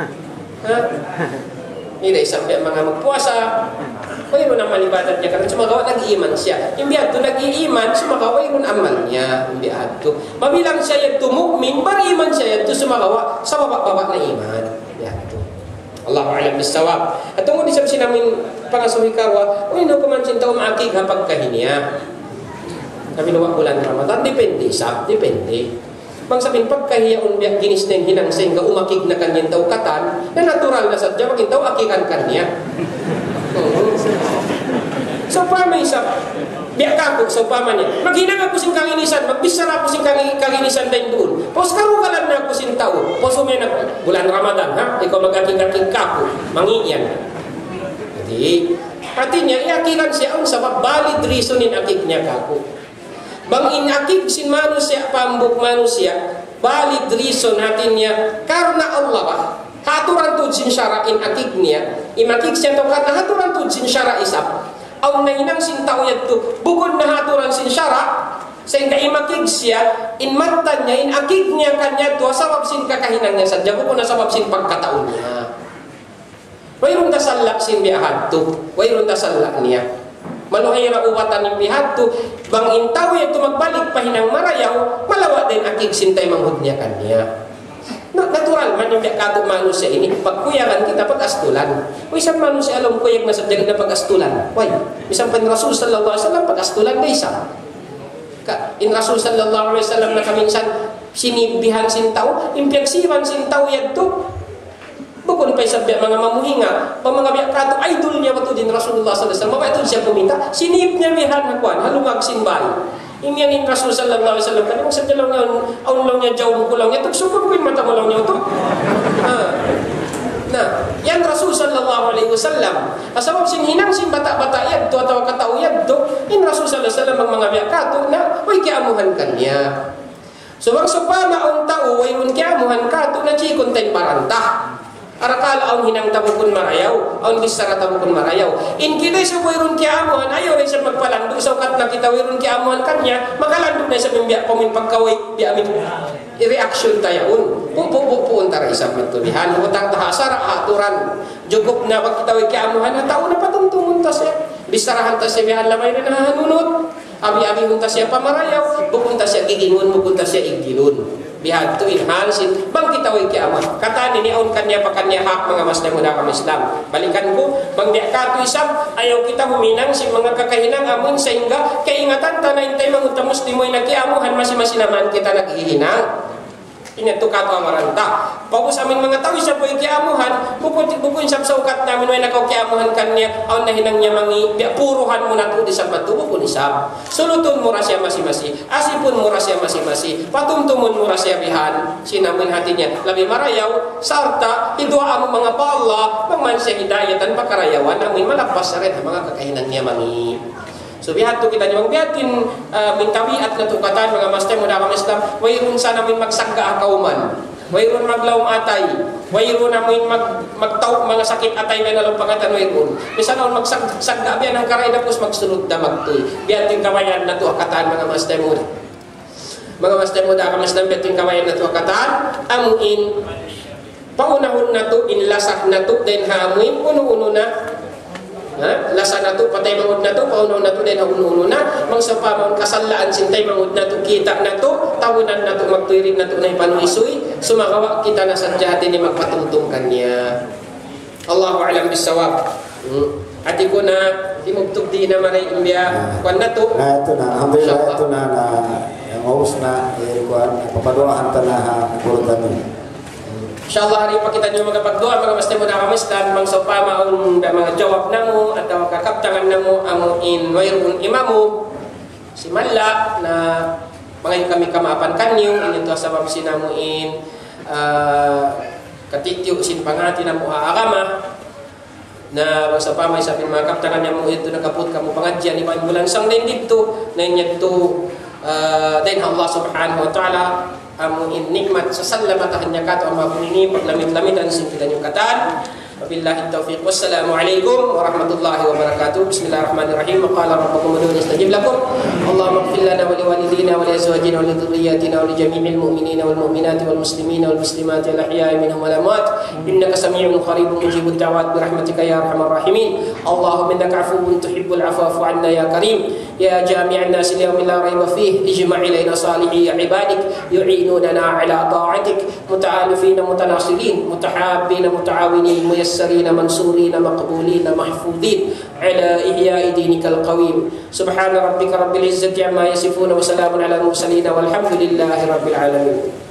B: Ilay sa mga magpuasa. Mayroon ang malibadan niya karena sumagawa nag-iiman siya. Imbiyad to nag-iiman, sumagawa mayroon amal niya. Imbiyad to. Mabilang siya yung tumukmin, bariman siya yung sumagawa sa baba-baba na iman. Imbiyad to. Allahu a'lam bissawab. At tungkol isang sinamin pangasuhi karwa, uy, no kumansin tao maakig hapag kahiniya. Kami luwak bulan Ramadan, depende sa, depende. Bang sabihin, pagkahiya unbiyak ginis na yung hinangsing ka umakig na kanyang tao katan, na natural na sadya, maging tao akikan kanya. So, para may isa, Biak kako seumpamanya. Maghinang ako sing kalinisan, magbisara ako sing kalinisan din doon. Pos karugalan na ako sing tao. Pos umay na bulan Ramadan, ha? Ikaw mag-aking-aking kako, mangiyan. Jadi, artinya iakiran siya ang sabab valid reason in akik niya kako. Bang inakik sin manusia, pambuk manusia, valid reason hatinya karena Allah ba? Haturan tu jin syara in akik niya, imakik siya to karena haturan tu jin syara isap. Aw na inang sintaw yadto bukod na haturan sin syara sehingga imakig siya in matan niya in akig niya kanya to sabab sin kakahinan niya sadya bukod na sabab sin pagkataon niya wayrun tasallak sin biahad to wayrun tasallak niya maluhira uwatan ng bihad to bang intaw yadto magbalik pahinang marayaw malawa din akig sin tay manghud niya kanya. Natural man yung kato manusia ini pagkuyakan kita pag-astulan. O isang manusia alam kuyag na sa jagat na pag-astulan. Why? Isang pan Rasul sallallahu alaihi wasallam pag-astulan na isa. In Rasul sallallahu alaihi wasallam na kaminsan sinibihan sintaw, impyagsiwan sintaw yadto. Bukod pa sa mga mamuhinga, mga biyak kato idol niya wato din Rasulullah sallallahu alaihi wasallam. Mabait siya puminta, sinip niya bihan na kuan, halungag sinbay. Imianin Rasul sallallahu alaihi wasallam kanang sa dalaw nga aun lang niya jawm ko lang ito sugod ko mata mo lang niya to. Yan Rasul sallallahu alaihi wasallam. Asawab sin hinang sin bata-bata yad to ataw katao yad to in Rasul sallallahu alaihi wasallam ang mga biakato na way kiamuhan kanya. So wag supama ang tao way un kiamuhan kato na chikon tay paranta. Arakala aun hinang tabukon marayaw, aun bisara tabukon marayaw. In kita sa wayron kiamuhan, ayaw rin siya magpalando. So kat na kita wayron kiamuhan kanya, makalando na sa mimbiya pamin pagkaway, biya amin i-reaction tayaon. Pupupupuun tara isang magtulihan, utang tahasara, haturan. Jugop na pag kita way kiamuhan, na tao na patuntungon ta siya. Bisarahan ta siya, bihan lamay na nahanunod. Abi-abi hunta siya pamarayaw, bukunta siya gigingon, bukunta siya igilon. Bihag to enhansin bang kita way kiamat kata ni aun kanya pa kanya hak mga mas muda kam Islam balikan ko bang di ka to isam ayaw kita huminang si mga kakahinang amon sehingga kaingatan tanay tay mga muslimoy na kiamuhan masi-masi naman kita naghihinang inato ka to amaranta pagos amin mga tao isa po kiamuhan bukod sa saukat namin way nakaw kiamuhan kanya aun na hinang niya mangi puruhan mo nato di sa patubo kun isam suluton mo ra siya masi-masi asipon mo ra siya masi-masi patumtumon mo ra siya bihan sinamin hati niya labi marayaw sarta idua mo mga pa Allah pagman siya hidayatan pakarayawan amin malapas sa rin ang mga kakahinan niya mangi. So bihat to kita nyong bihatin mintawiat na tukatan mga master muda kam Islam wayrun sana min magsagga kauman wayrun maglaom atay wayrun amin magtaw mga sakit atay na nalong pangatan wayrun bisan on magsagga biyan ang karay tapos magsunod da magtuy bihatin kawayan na to akatan mga master muda kam Islam bihatin kawayan na to akatan amuin paunahon na to inlasak na to den hamuin uno-uno na lasa na to patay mangud na to paunaw na to den uno na mangsa pa man kasalaan sintay mangud na to kita na to tawunan na to magtuirin na to nay panuisoy sumakawa kita na sadya ni magpatungtong kanya. Allahu a'lam bissawab. Ati ko na timugtog di na maray imbya kwan na to
C: ito na alhamdulillah ito na yang haus na kuan papaduahan tanaha kurutan ni
B: InsyaAllah hari pa kita nyo magpagdoa mga mas mo na kamistan mang sopama ang mga jawab na mo at kakaptangan na mo ang inwayrun imamu si Malla na mga kami kamapan kanyo inito sa mabsina mo katityo sin pangati na mo aagama na mang sopama sa mga kaptangan na mo ito nakaput ka mo pangadyan iban bulan sang din dito na inyagto din Allah subhanahu wa ta'ala amuin nikmat sa salamatahan niya kato ang mga punini paglamit-lamitan singkitan yung katan wabillahi taufiq wassalamu alaikum warahmatullahi wabarakatuh bismillahirrahmanirrahim qala rabbukum ud'uni astajib lakum Allahumma ighfir lana wa liwalidina wa li azwajina wa li dhurriyyatina wa li jami'il mu'minina wal mu'minati wal muslimina wal muslimati al ahya'i minhum wal amwat innaka sami'un qaribun mujibud da'wat bi rahmatika ya arhamar rahimin Allahumma innaka 'afuwwun tuhibbul 'afwa fa'fu 'anna ya karim ya jami'an nas al-yawmi la rayba fihi ijma' ilayna salihi ibadik yu'inunana 'ala ta'atik muta'alifina mutanasirin mutahabbina muta'awinin ميسرين منصورين مقبولين محفوظين على إحياء دينك القويم سبحان ربك رب العزة عما يصفون وسلام على المرسلين والحمد لله رب العالمين.